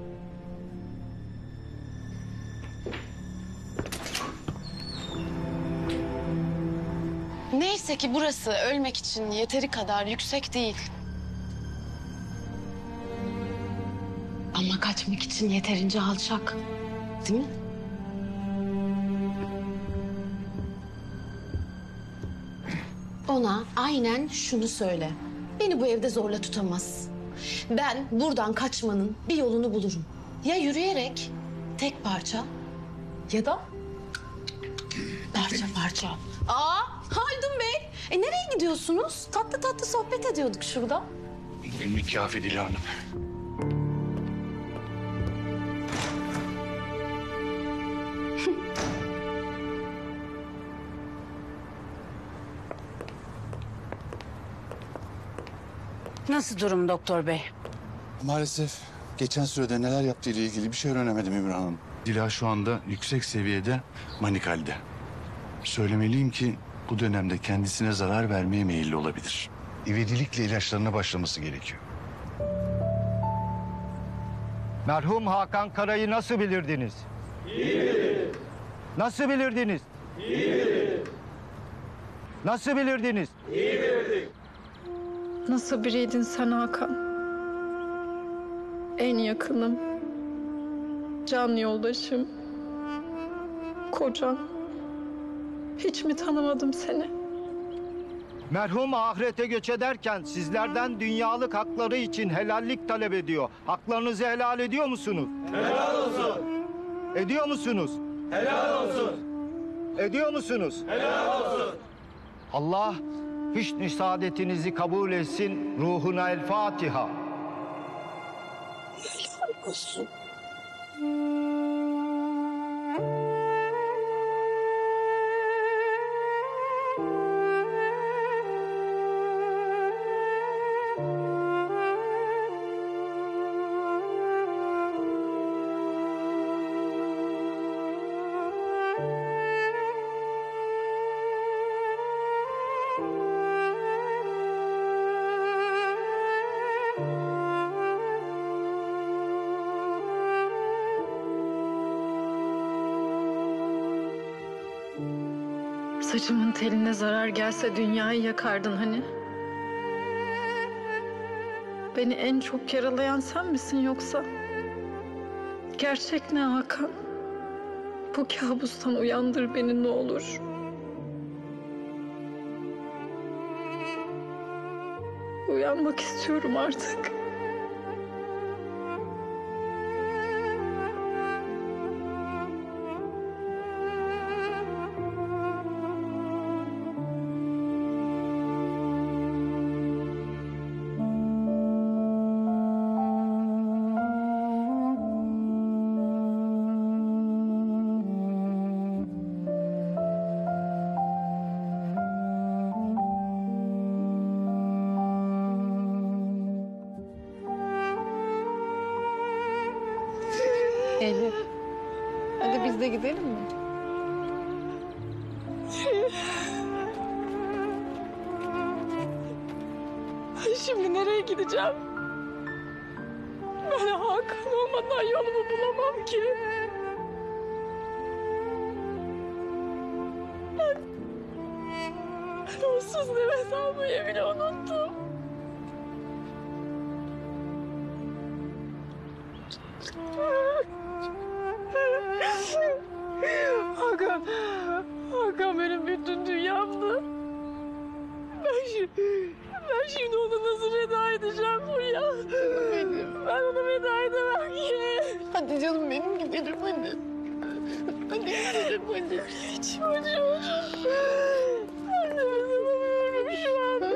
Neyse ki burası ölmek için yeteri kadar yüksek değil. Ama kaçmak için yeterince alçak. Değil mi? Ona aynen şunu söyle. Beni bu evde zorla tutamaz. Ben buradan kaçmanın bir yolunu bulurum. Ya yürüyerek tek parça ya da parça parça. Aa, Haldun Bey. E nereye gidiyorsunuz? Tatlı tatlı sohbet ediyorduk şurada. Benim kafi Dila Hanım. Nasıl durum doktor bey? Maalesef geçen sürede neler yaptığı ile ilgili bir şey öğrenemedim İmran Hanım. Dila şu anda yüksek seviyede manik halde. Söylemeliyim ki bu dönemde kendisine zarar vermeye meyilli olabilir. İvedilikle ilaçlarına başlaması gerekiyor. Merhum Hakan Kara'yı nasıl bilirdiniz? İyi bilirdim. Nasıl bilirdiniz? İyi bilirdim. Nasıl bilirdiniz? İyi bilirdik. Nasıl biriydin sen Hakan? En yakınım, can yoldaşım, kocam. Hiç mi tanımadım seni? Merhum ahirete göç ederken sizlerden dünyalık hakları için helallik talep ediyor. Haklarınızı helal ediyor musunuz? Helal olsun. Ediyor musunuz? Helal olsun. Ediyor musunuz? Helal olsun. Allah hüsnü saadetinizi kabul etsin. Ruhuna el Fatiha. Helal olsun. Saçımın teline zarar gelse dünyayı yakardın hani. Beni en çok yaralayan sen misin yoksa? Gerçek ne Hakan? Bu kabustan uyandır beni ne olur. Uyanmak istiyorum artık. Elif. Hadi biz de gidelim mi? Şimdi nereye gideceğim? Ben Hakan olmadan yolumu bulamam ki. Ben, ben onsuz nefes almayı bile unuttum. Hakan, Hakan benim bütün dünyamdı. Ben şimdi, ben şimdi onu nasıl veda edeceğim Fulya? Benim. Ben ona veda edemem ki. Hadi canım benim gidelim hadi. Hadi gidelim hadi. İçim acıyor. Ben nefes alamıyorum şu an.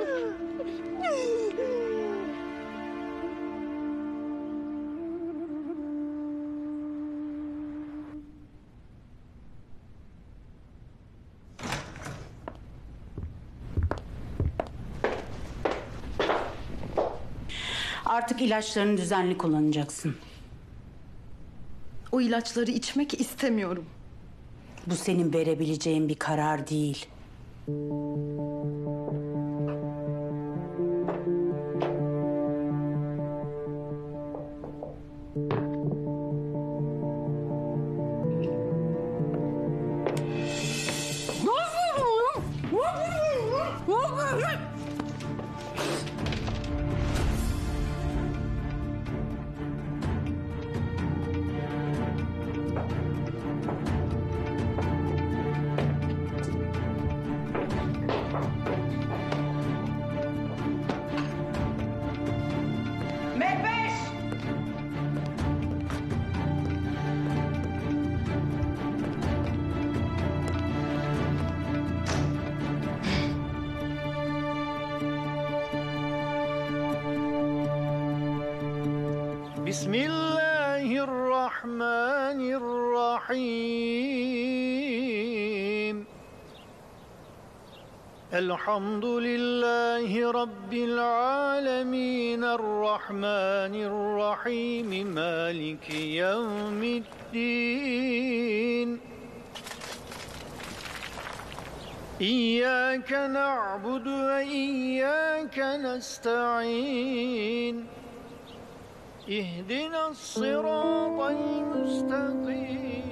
Artık ilaçlarını düzenli kullanacaksın. O ilaçları içmek istemiyorum. Bu senin verebileceğin bir karar değil. Bismillahirrahmanirrahim. Elhamdülillahi Rabbil alemin. Errahmanirrahim. Maliki yevmiddin. İyyâke na'budu ve iyyâke nesta'in. اهدنا الصراط المستقيم.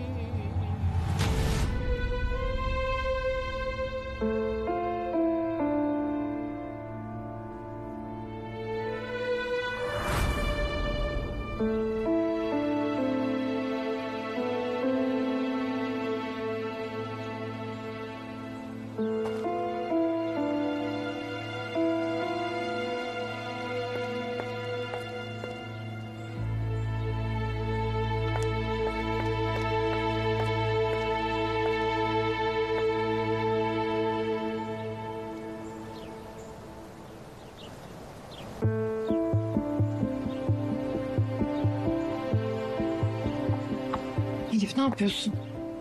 Elif ne yapıyorsun?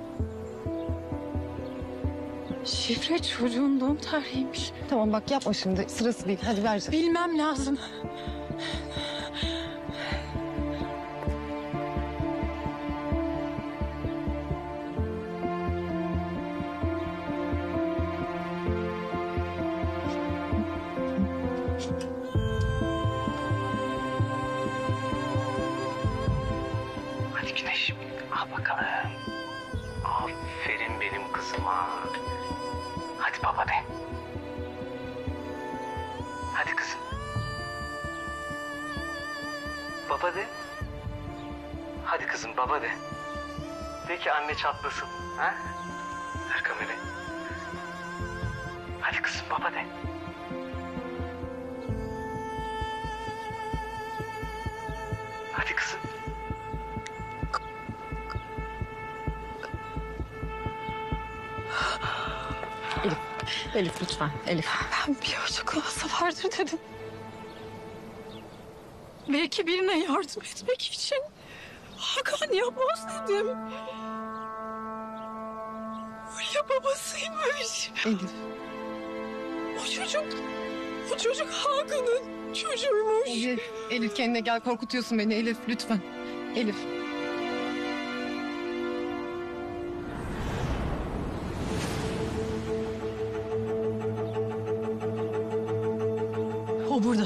Şifre çocuğun doğum tarihiymiş. Tamam bak yapma şimdi. Sırası değil. Hadi ver. Bilmem lazım. Hadi Güneş, al bakalım. Aferin benim kızıma. baba de. Hadi kızım. Baba de. Hadi kızım baba de. De ki anne çatlasın. Ha? Ver kamerayı. Hadi kızım baba de. Hadi kızım. Elif, Elif lütfen, Elif. Ben bir çocuk olsa vardır dedim. Belki birine yardım etmek için Hakan yapmaz dedim. Fulya babasıymış. Elif. O çocuk, o çocuk Hakan'ın çocuğuymuş. Elif, Elif kendine gel, korkutuyorsun beni Elif lütfen. Elif. O burada.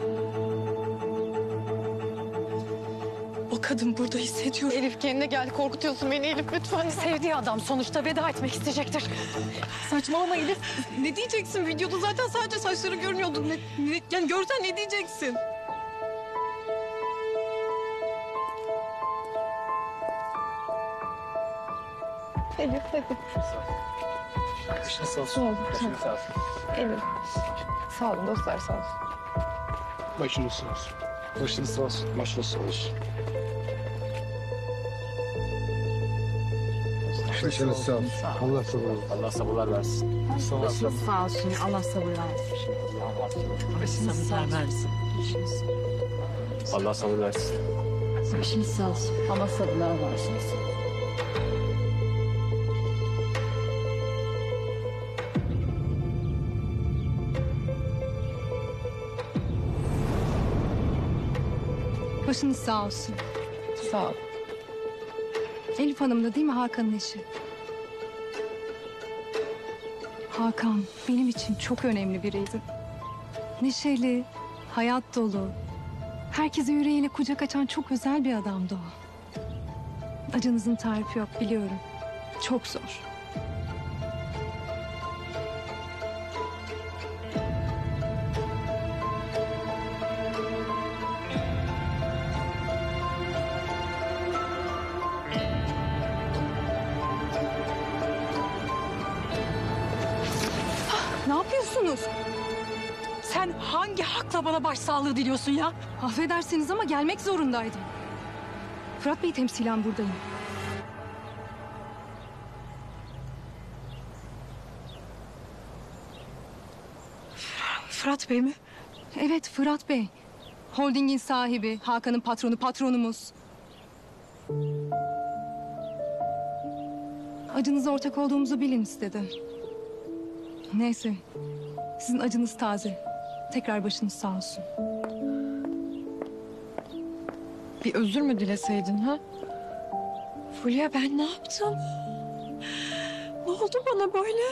O kadın burada hissediyor. Elif kendine gel, korkutuyorsun beni Elif lütfen. Sevdiği adam sonuçta veda etmek isteyecektir. Saçmalama Elif. Ne diyeceksin? Videoda zaten sadece saçları görünüyordu. Ne, ne, yani görsen ne diyeceksin? Elif hadi. Başınız sağ olsun. Sağ olun. Başınız sağ olsun. Elif. Sağ olun dostlar, sağ olun. Başınız sağ olsun. Başınız sağ olsun. Başınız sağ olsun. Başınız sağ olsun. Allah sabırlar. Allah sabırlar versin. Sağ olsun. Sağ olsun. Allah sabır versin. Başınız sabır versin. Allah sabır versin. Başınız sağ olsun. Allah sabırlar versin. Başınız sağ olsun. Sağ ol. Elif Hanım da değil mi Hakan'ın eşi? Hakan benim için çok önemli biriydi. Neşeli, hayat dolu. Herkese yüreğiyle kucak açan çok özel bir adamdı o. Acınızın tarifi yok biliyorum. Çok zor. Ne yapıyorsunuz? Sen hangi hakla bana başsağlığı diliyorsun ya? Affedersiniz ama gelmek zorundaydım. Fırat Bey temsilen buradayım. Fırat Bey mi? Evet Fırat Bey. Holdingin sahibi, Hakan'ın patronu, patronumuz. Acınıza ortak olduğumuzu bilin istedi. Neyse, sizin acınız taze. Tekrar başınız sağ olsun. Bir özür mü dileseydin ha? Fulya ben ne yaptım? Ne oldu bana böyle?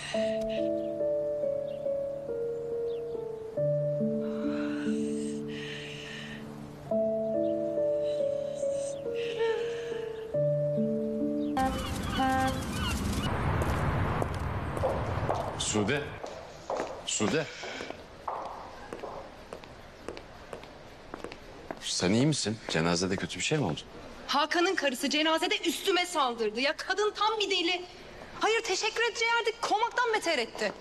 Sude. Sude. Sen iyi misin? Cenazede kötü bir şey mi oldu? Hakan'ın karısı cenazede üstüme saldırdı. Ya kadın tam bir deli. Hayır teşekkür edeceği yerde kovmaktan beter etti.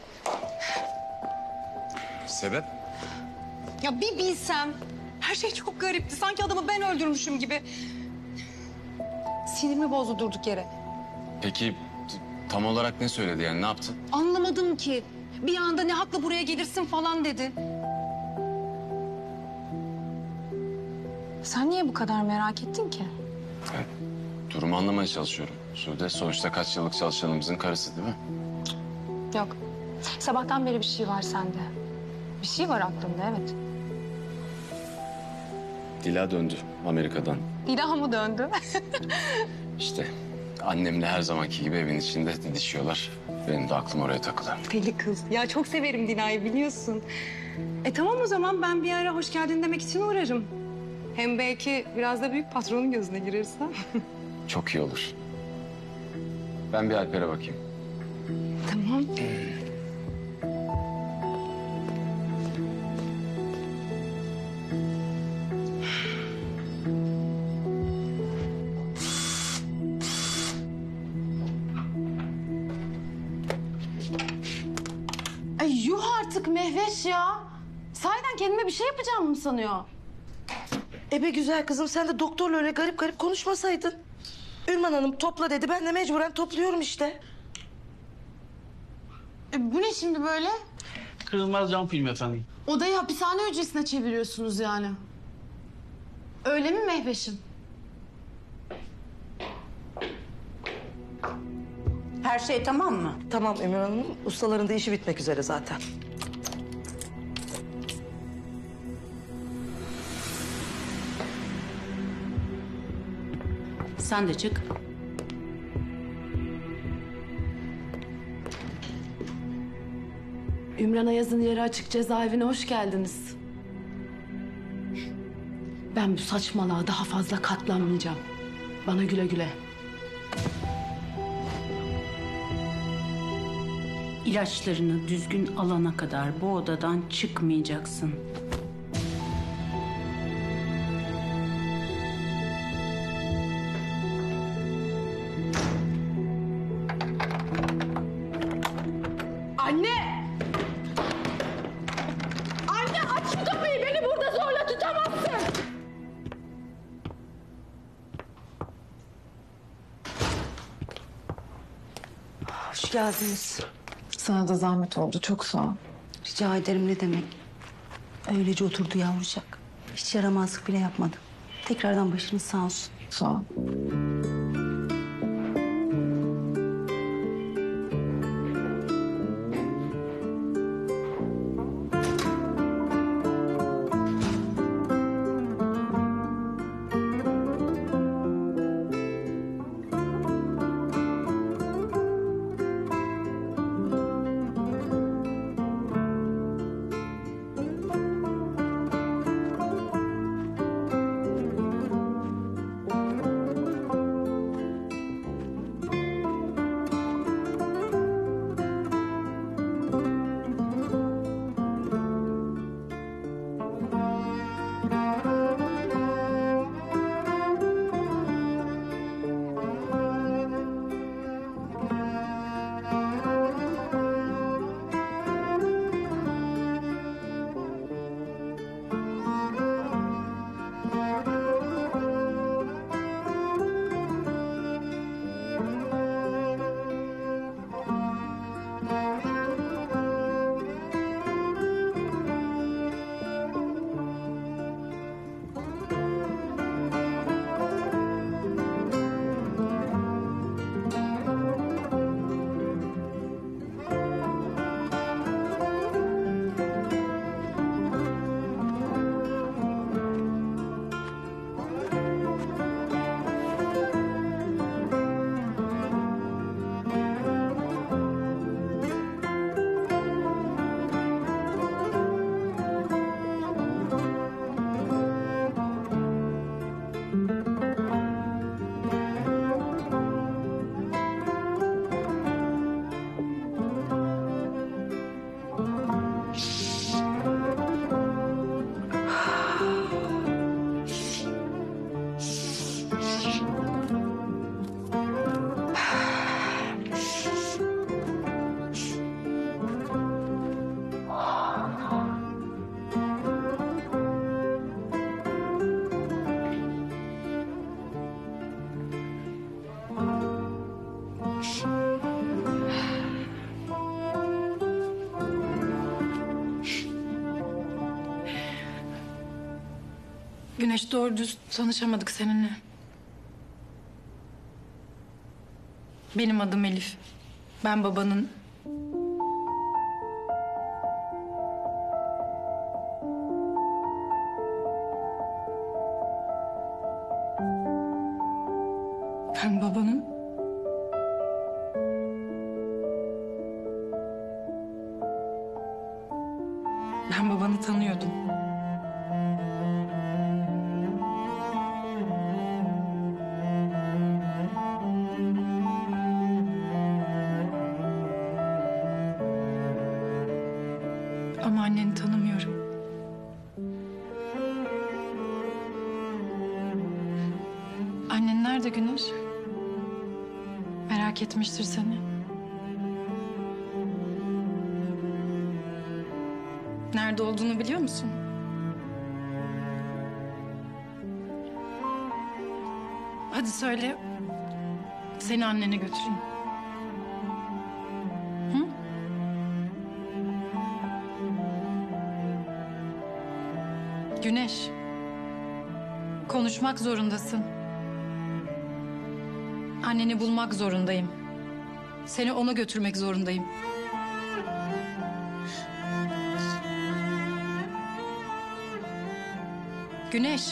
Sebep? Ya bir bilsem. Her şey çok garipti. Sanki adamı ben öldürmüşüm gibi. Sinirimi bozdu durduk yere. Peki t- tam olarak ne söyledi yani ne yaptı? Anlamadım ki. Bir anda ne hakla buraya gelirsin falan dedi. Sen niye bu kadar merak ettin ki? Yani, durumu anlamaya çalışıyorum. Sude sonuçta kaç yıllık çalışanımızın karısı değil mi? Yok. Sabahtan beri bir şey var sende. Bir şey var aklında evet. Dila döndü Amerika'dan. Dila mı döndü? İşte annemle her zamanki gibi evin içinde didişiyorlar. Benim de aklım oraya takılı. Deli kız. Ya çok severim Dina'yı biliyorsun. E tamam o zaman ben bir ara hoş geldin demek için uğrarım. Hem belki biraz da büyük patronun gözüne girersen. Çok iyi olur. Ben bir Alper'e bakayım. Tamam. Ay yuh artık Mehveş ya. Sahiden kendime bir şey yapacağımı mı sanıyor? Ebe güzel kızım, sen de doktorla öyle garip garip konuşmasaydın. Ürman Hanım topla dedi, ben de mecburen topluyorum işte. E, bu ne şimdi böyle? Kırılmaz cam film efendim. Odayı hapishane hücresine çeviriyorsunuz yani. Öyle mi Mehveş'im? Her şey tamam mı? Tamam Emine Hanım, ustaların da işi bitmek üzere zaten. Sen de çık. Ümran Ayaz'ın yarı açık cezaevine hoş geldiniz. Ben bu saçmalığa daha fazla katlanmayacağım. Bana güle güle. İlaçlarını düzgün alana kadar bu odadan çıkmayacaksın. Anne! Anne aç şu kapıyı, beni burada zorla tutamazsın. Hoş geldiniz. Sana da zahmet oldu. Çok sağ ol. Rica ederim, ne demek. Öylece oturdu yavrucak. Hiç yaramazlık bile yapmadı. Tekrardan başınız sağ olsun. Sağ ol. Güneş, doğru düz tanışamadık seninle. Benim adım Elif. Ben babanın... Ben babanın... Ben babanı tanıyordum. Ama anneni tanımıyorum. Annen nerede Güneş? Merak etmiştir seni. Nerede olduğunu biliyor musun? Hadi söyle. Seni annene götüreyim. Hı? Güneş. Konuşmak zorundasın. Anneni bulmak zorundayım. Seni ona götürmek zorundayım. Güneş.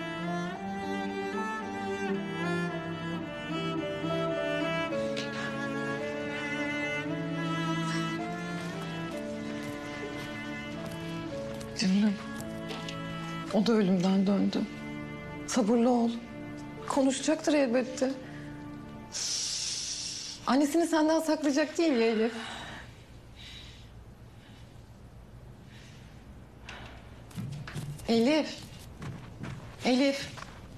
Canım. O da ölümden döndü. Sabırlı ol. Konuşacaktır elbette. Annesini senden saklayacak değil ya Elif. Elif. Elif.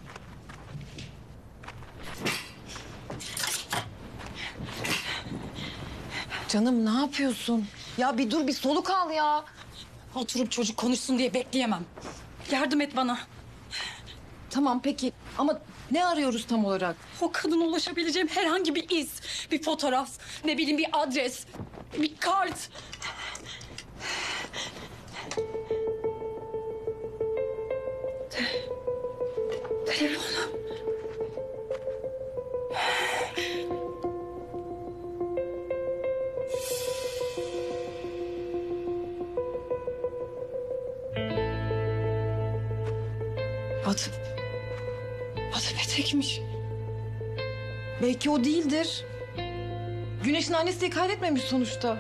Canım ne yapıyorsun? Ya bir dur bir soluk al ya. Oturup çocuk konuşsun diye bekleyemem. Yardım et bana. Tamam peki ama ne arıyoruz tam olarak? O kadına ulaşabileceğim herhangi bir iz, bir fotoğraf, ne bileyim bir adres, bir kart. Telefonum. Adı... Adı Petek'miş. Belki o değildir. Güneş'in annesi de kaydetmemiş sonuçta.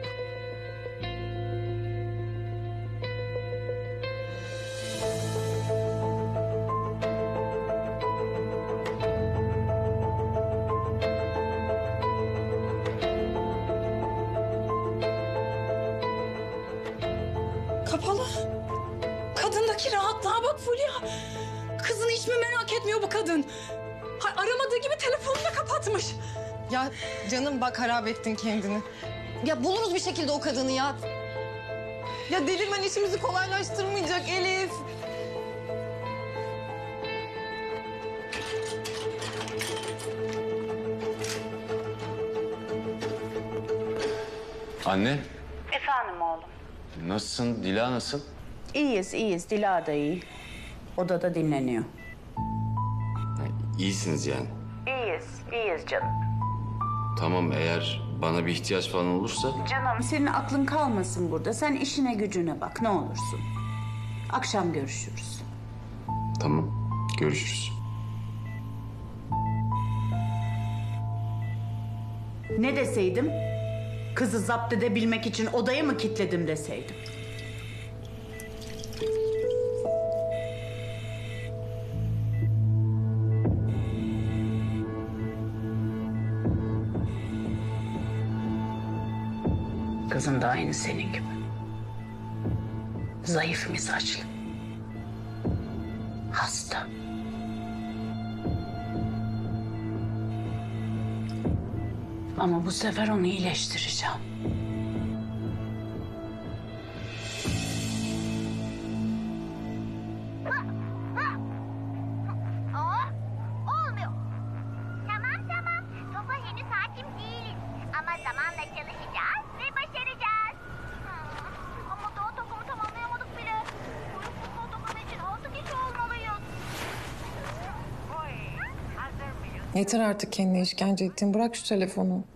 Kapalı. Kadındaki rahatlığa bak Fulya. Kızını hiç mi merak etmiyor bu kadın? Ha, aramadığı gibi telefonunu da kapatmış. Ya canım bak harap ettin kendini. Ya buluruz bir şekilde o kadını ya. Ya delirmen işimizi kolaylaştırmayacak Elif. Anne, Efendim oğlum. nasılsın? Dila nasıl? İyiyiz, iyiyiz. Dila da iyi. Odada dinleniyor. İyisiniz yani. İyiyiz, iyiyiz canım. Tamam, eğer bana bir ihtiyaç falan olursa... Canım senin aklın kalmasın burada. Sen işine gücüne bak ne olursun. Akşam görüşürüz. Tamam, görüşürüz. Ne deseydim? Kızı zapt edebilmek için odaya mı kilitledim deseydim? Kızın da aynı senin gibi. Zayıf mizaçlı. Hasta. Ama bu sefer onu iyileştireceğim. Aa, olmuyor. Tamam tamam. Topa henüz hakim değiliz. Ama zamanla çalışacağız ve başaracağız. Hmm, ama daha takımı tamamlayamadık bile. Bu futbol takımı için altı kişi olmalıyız. Yeter artık kendine işkence ettin. Bırak şu telefonu.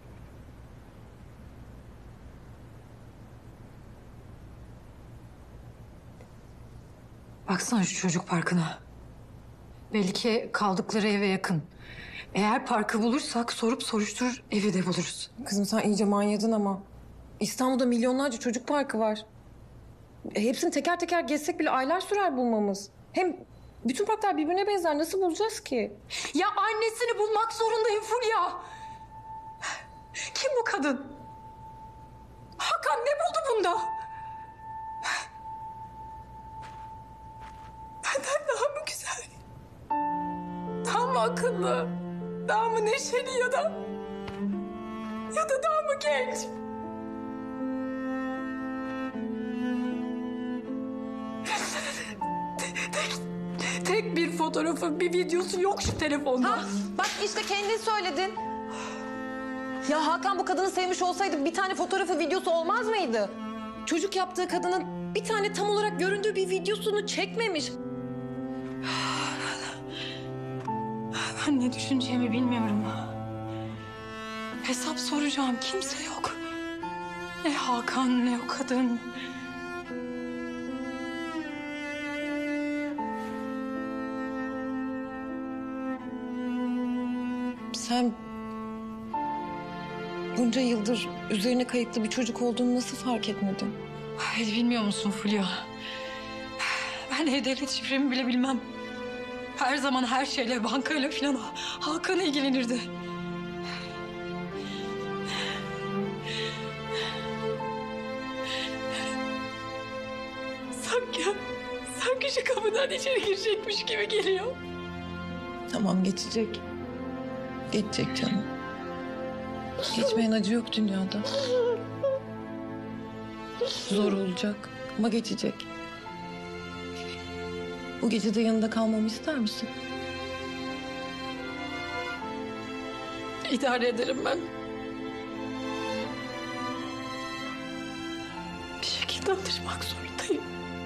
Baksana şu çocuk parkına. Belli ki kaldıkları eve yakın. Eğer parkı bulursak sorup soruşturur evi de buluruz. Kızım sen iyice manyadın ama. İstanbul'da milyonlarca çocuk parkı var. E, hepsini teker teker gezsek bile aylar sürer bulmamız. Hem bütün parklar birbirine benzer. Nasıl bulacağız ki? Ya annesini bulmak zorundayım Fulya. Kim bu kadın? Hakan ne buldu bunda? Benden daha mı güzel? Daha mı akıllı? Daha mı neşeli ya da... Ya da daha mı genç? Tek bir fotoğrafı, bir videosu yok şu telefonda. Ha, bak işte kendin söyledin. Ya Hakan bu kadını sevmiş olsaydı bir tane fotoğrafı, videosu olmaz mıydı? Çocuk yaptığı kadının bir tane tam olarak göründüğü bir videosunu çekmemiş. Ben ne düşüneceğimi bilmiyorum. Hesap soracağım kimse yok. Ne Hakan ne o kadın. Sen bunca yıldır üzerine kayıtlı bir çocuk olduğunu nasıl fark etmedin? Ay, bilmiyor musun Fulya? Ben e-devlet şifremi bile bilmem. Her zaman her şeyle, bankayla falan Hakan ilgilenirdi. Sanki, sanki şu kapıdan içeri girecekmiş gibi geliyor. Tamam, geçecek. Geçecek canım. Geçmeyen acı yok dünyada. Zor olacak ama geçecek. Bu gece de yanında kalmamı ister misin? İdare ederim ben. Bir şekilde alışmak zorundayım.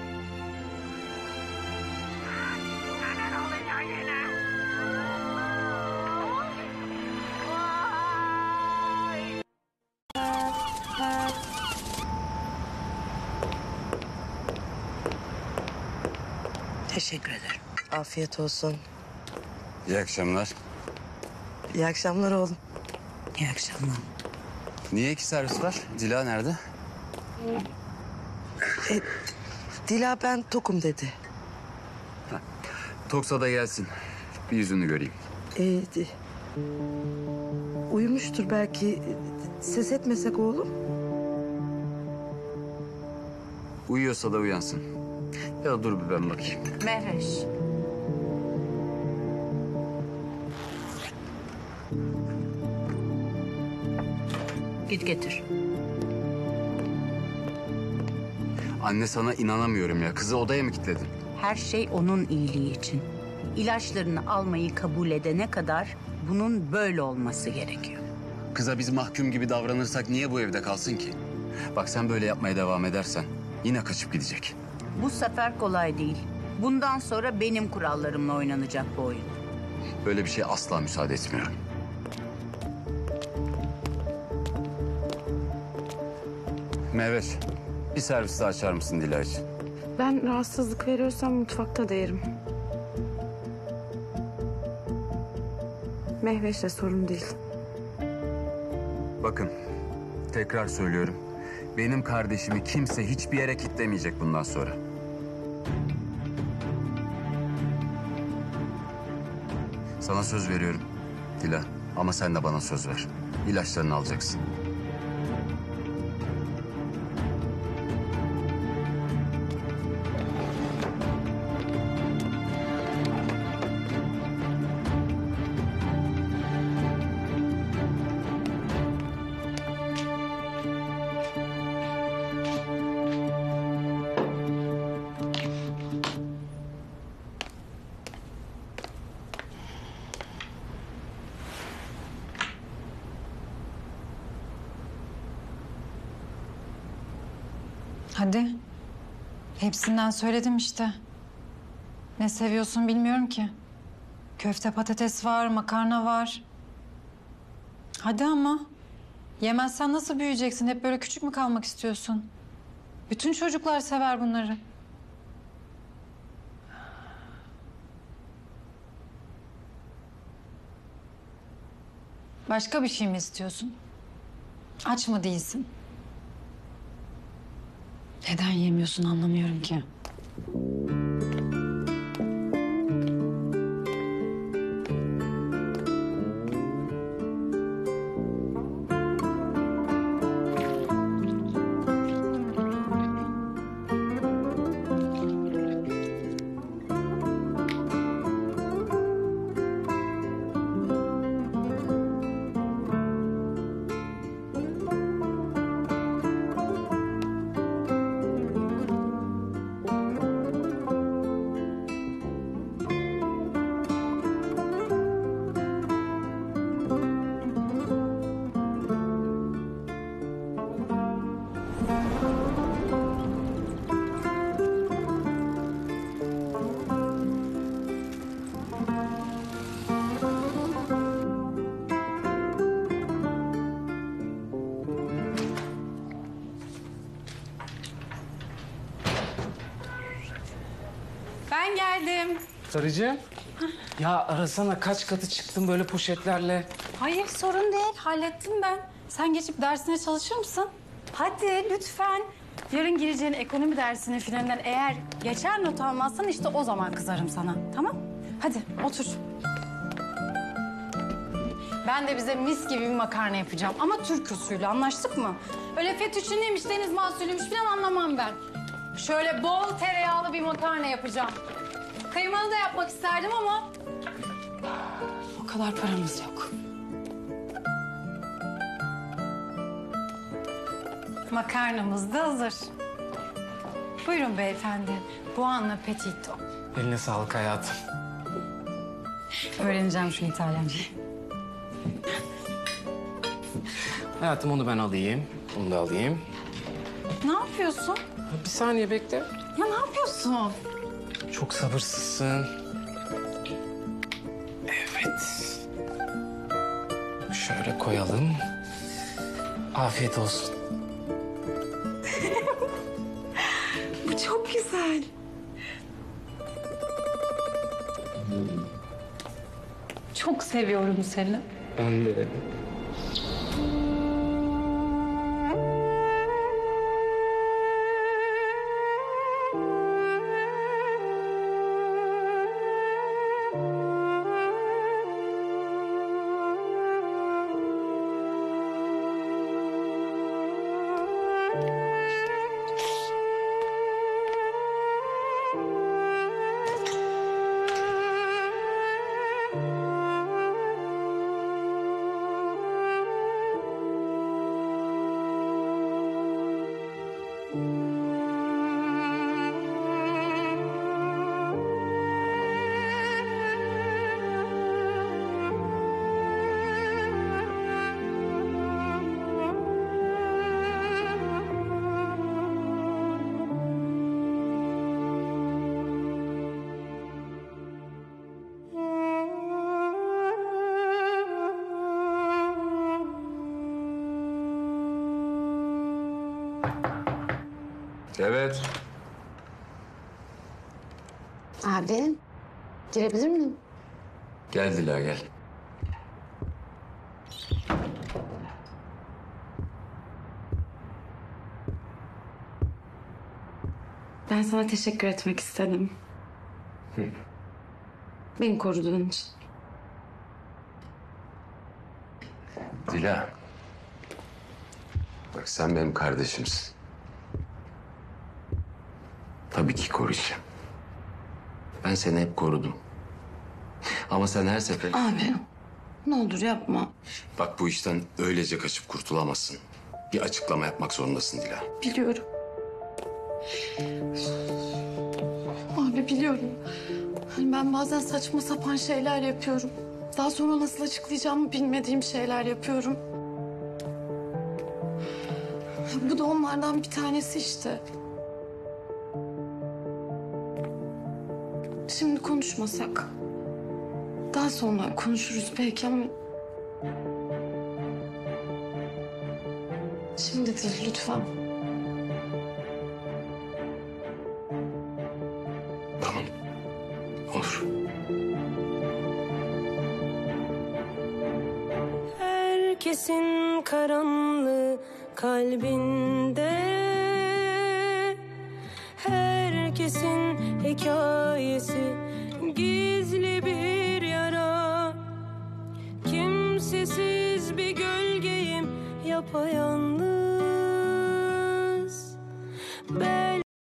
Teşekkür ederim. Afiyet olsun. İyi akşamlar. İyi akşamlar oğlum. İyi akşamlar. Niye iki servis var? Dila nerede? E, Dila ben tokum dedi. Toksa da gelsin. Bir yüzünü göreyim. E, de- uyumuştur belki. Ses etmesek oğlum. Uyuyorsa da uyansın. Ya da dur bir ben bakayım. Mehveş. Git getir. Anne sana inanamıyorum ya. Kızı odaya mı kilitledin? Her şey onun iyiliği için. İlaçlarını almayı kabul edene kadar bunun böyle olması gerekiyor. Kıza biz mahkum gibi davranırsak niye bu evde kalsın ki? Bak sen böyle yapmaya devam edersen yine kaçıp gidecek. Bu sefer kolay değil. Bundan sonra benim kurallarımla oynanacak bu oyun. Böyle bir şeye asla müsaade etmiyorum. Mehveş, bir servis daha açar mısın Dila için? Ben rahatsızlık veriyorsam mutfakta da yerim. Mehveş'le sorun değil. Bakın, tekrar söylüyorum. Benim kardeşimi kimse hiçbir yere kitlemeyecek bundan sonra. Sana söz veriyorum Dila. Ama sen de bana söz ver. İlaçlarını alacaksın. Hadi. Hepsinden söyledim işte. Ne seviyorsun bilmiyorum ki. Köfte patates var, makarna var. Hadi ama. Yemezsen nasıl büyüyeceksin? Hep böyle küçük mü kalmak istiyorsun? Bütün çocuklar sever bunları. Başka bir şey mi istiyorsun? Aç mı değilsin? Neden yemiyorsun anlamıyorum ki. Ben geldim. Sarıcığım. Ya arasana kaç katı çıktım böyle poşetlerle. Hayır sorun değil. Hallettim ben. Sen geçip dersine çalışır mısın? Hadi lütfen. Yarın gireceğin ekonomi dersinin finalinden eğer geçer not almazsan işte o zaman kızarım sana. Tamam? Hadi otur. Ben de bize mis gibi bir makarna yapacağım ama Türk usulü. Anlaştık mı? Öyle fettuccineymiş, deniz mahsulüymüş falan anlamam ben. Şöyle bol tereyağlı bir makarna yapacağım. Kıymalı da yapmak isterdim ama o kadar paramız yok. Makarnamız da hazır. Buyurun beyefendi. Buon appetito. Eline sağlık hayatım. Öğreneceğim şu İtalyancayı. Hayatım onu ben alayım. Onu da alayım. Ne yapıyorsun? Bir saniye bekle. Ya ne yapıyorsun? Çok sabırsızsın. Evet. Şöyle koyalım. Afiyet olsun. Bu çok güzel. Çok seviyorum seni. Ben de. Evet. Abi, girebilir miyim? Gel Dila gel. Ben sana teşekkür etmek istedim. Hı. Beni koruduğun için. Dila. Bak sen benim kardeşimsin. Tabii ki koruyacağım. Ben seni hep korudum. Ama sen her sefer... Abi, ne olur yapma. Bak bu işten öylece kaçıp kurtulamazsın. Bir açıklama yapmak zorundasın Dila. Biliyorum. Abi biliyorum. Hani ben bazen saçma sapan şeyler yapıyorum. Daha sonra nasıl açıklayacağımı bilmediğim şeyler yapıyorum. Bu da onlardan bir tanesi işte. Şimdi konuşmasak. Daha sonra konuşuruz belki ama... Şimdi değil lütfen. Tamam. Olur. Herkesin karanlığı kalbinde, herkesin hikayesi gizli bir yara. Kimsesiz bir gölgeyim yapayalnız. Ben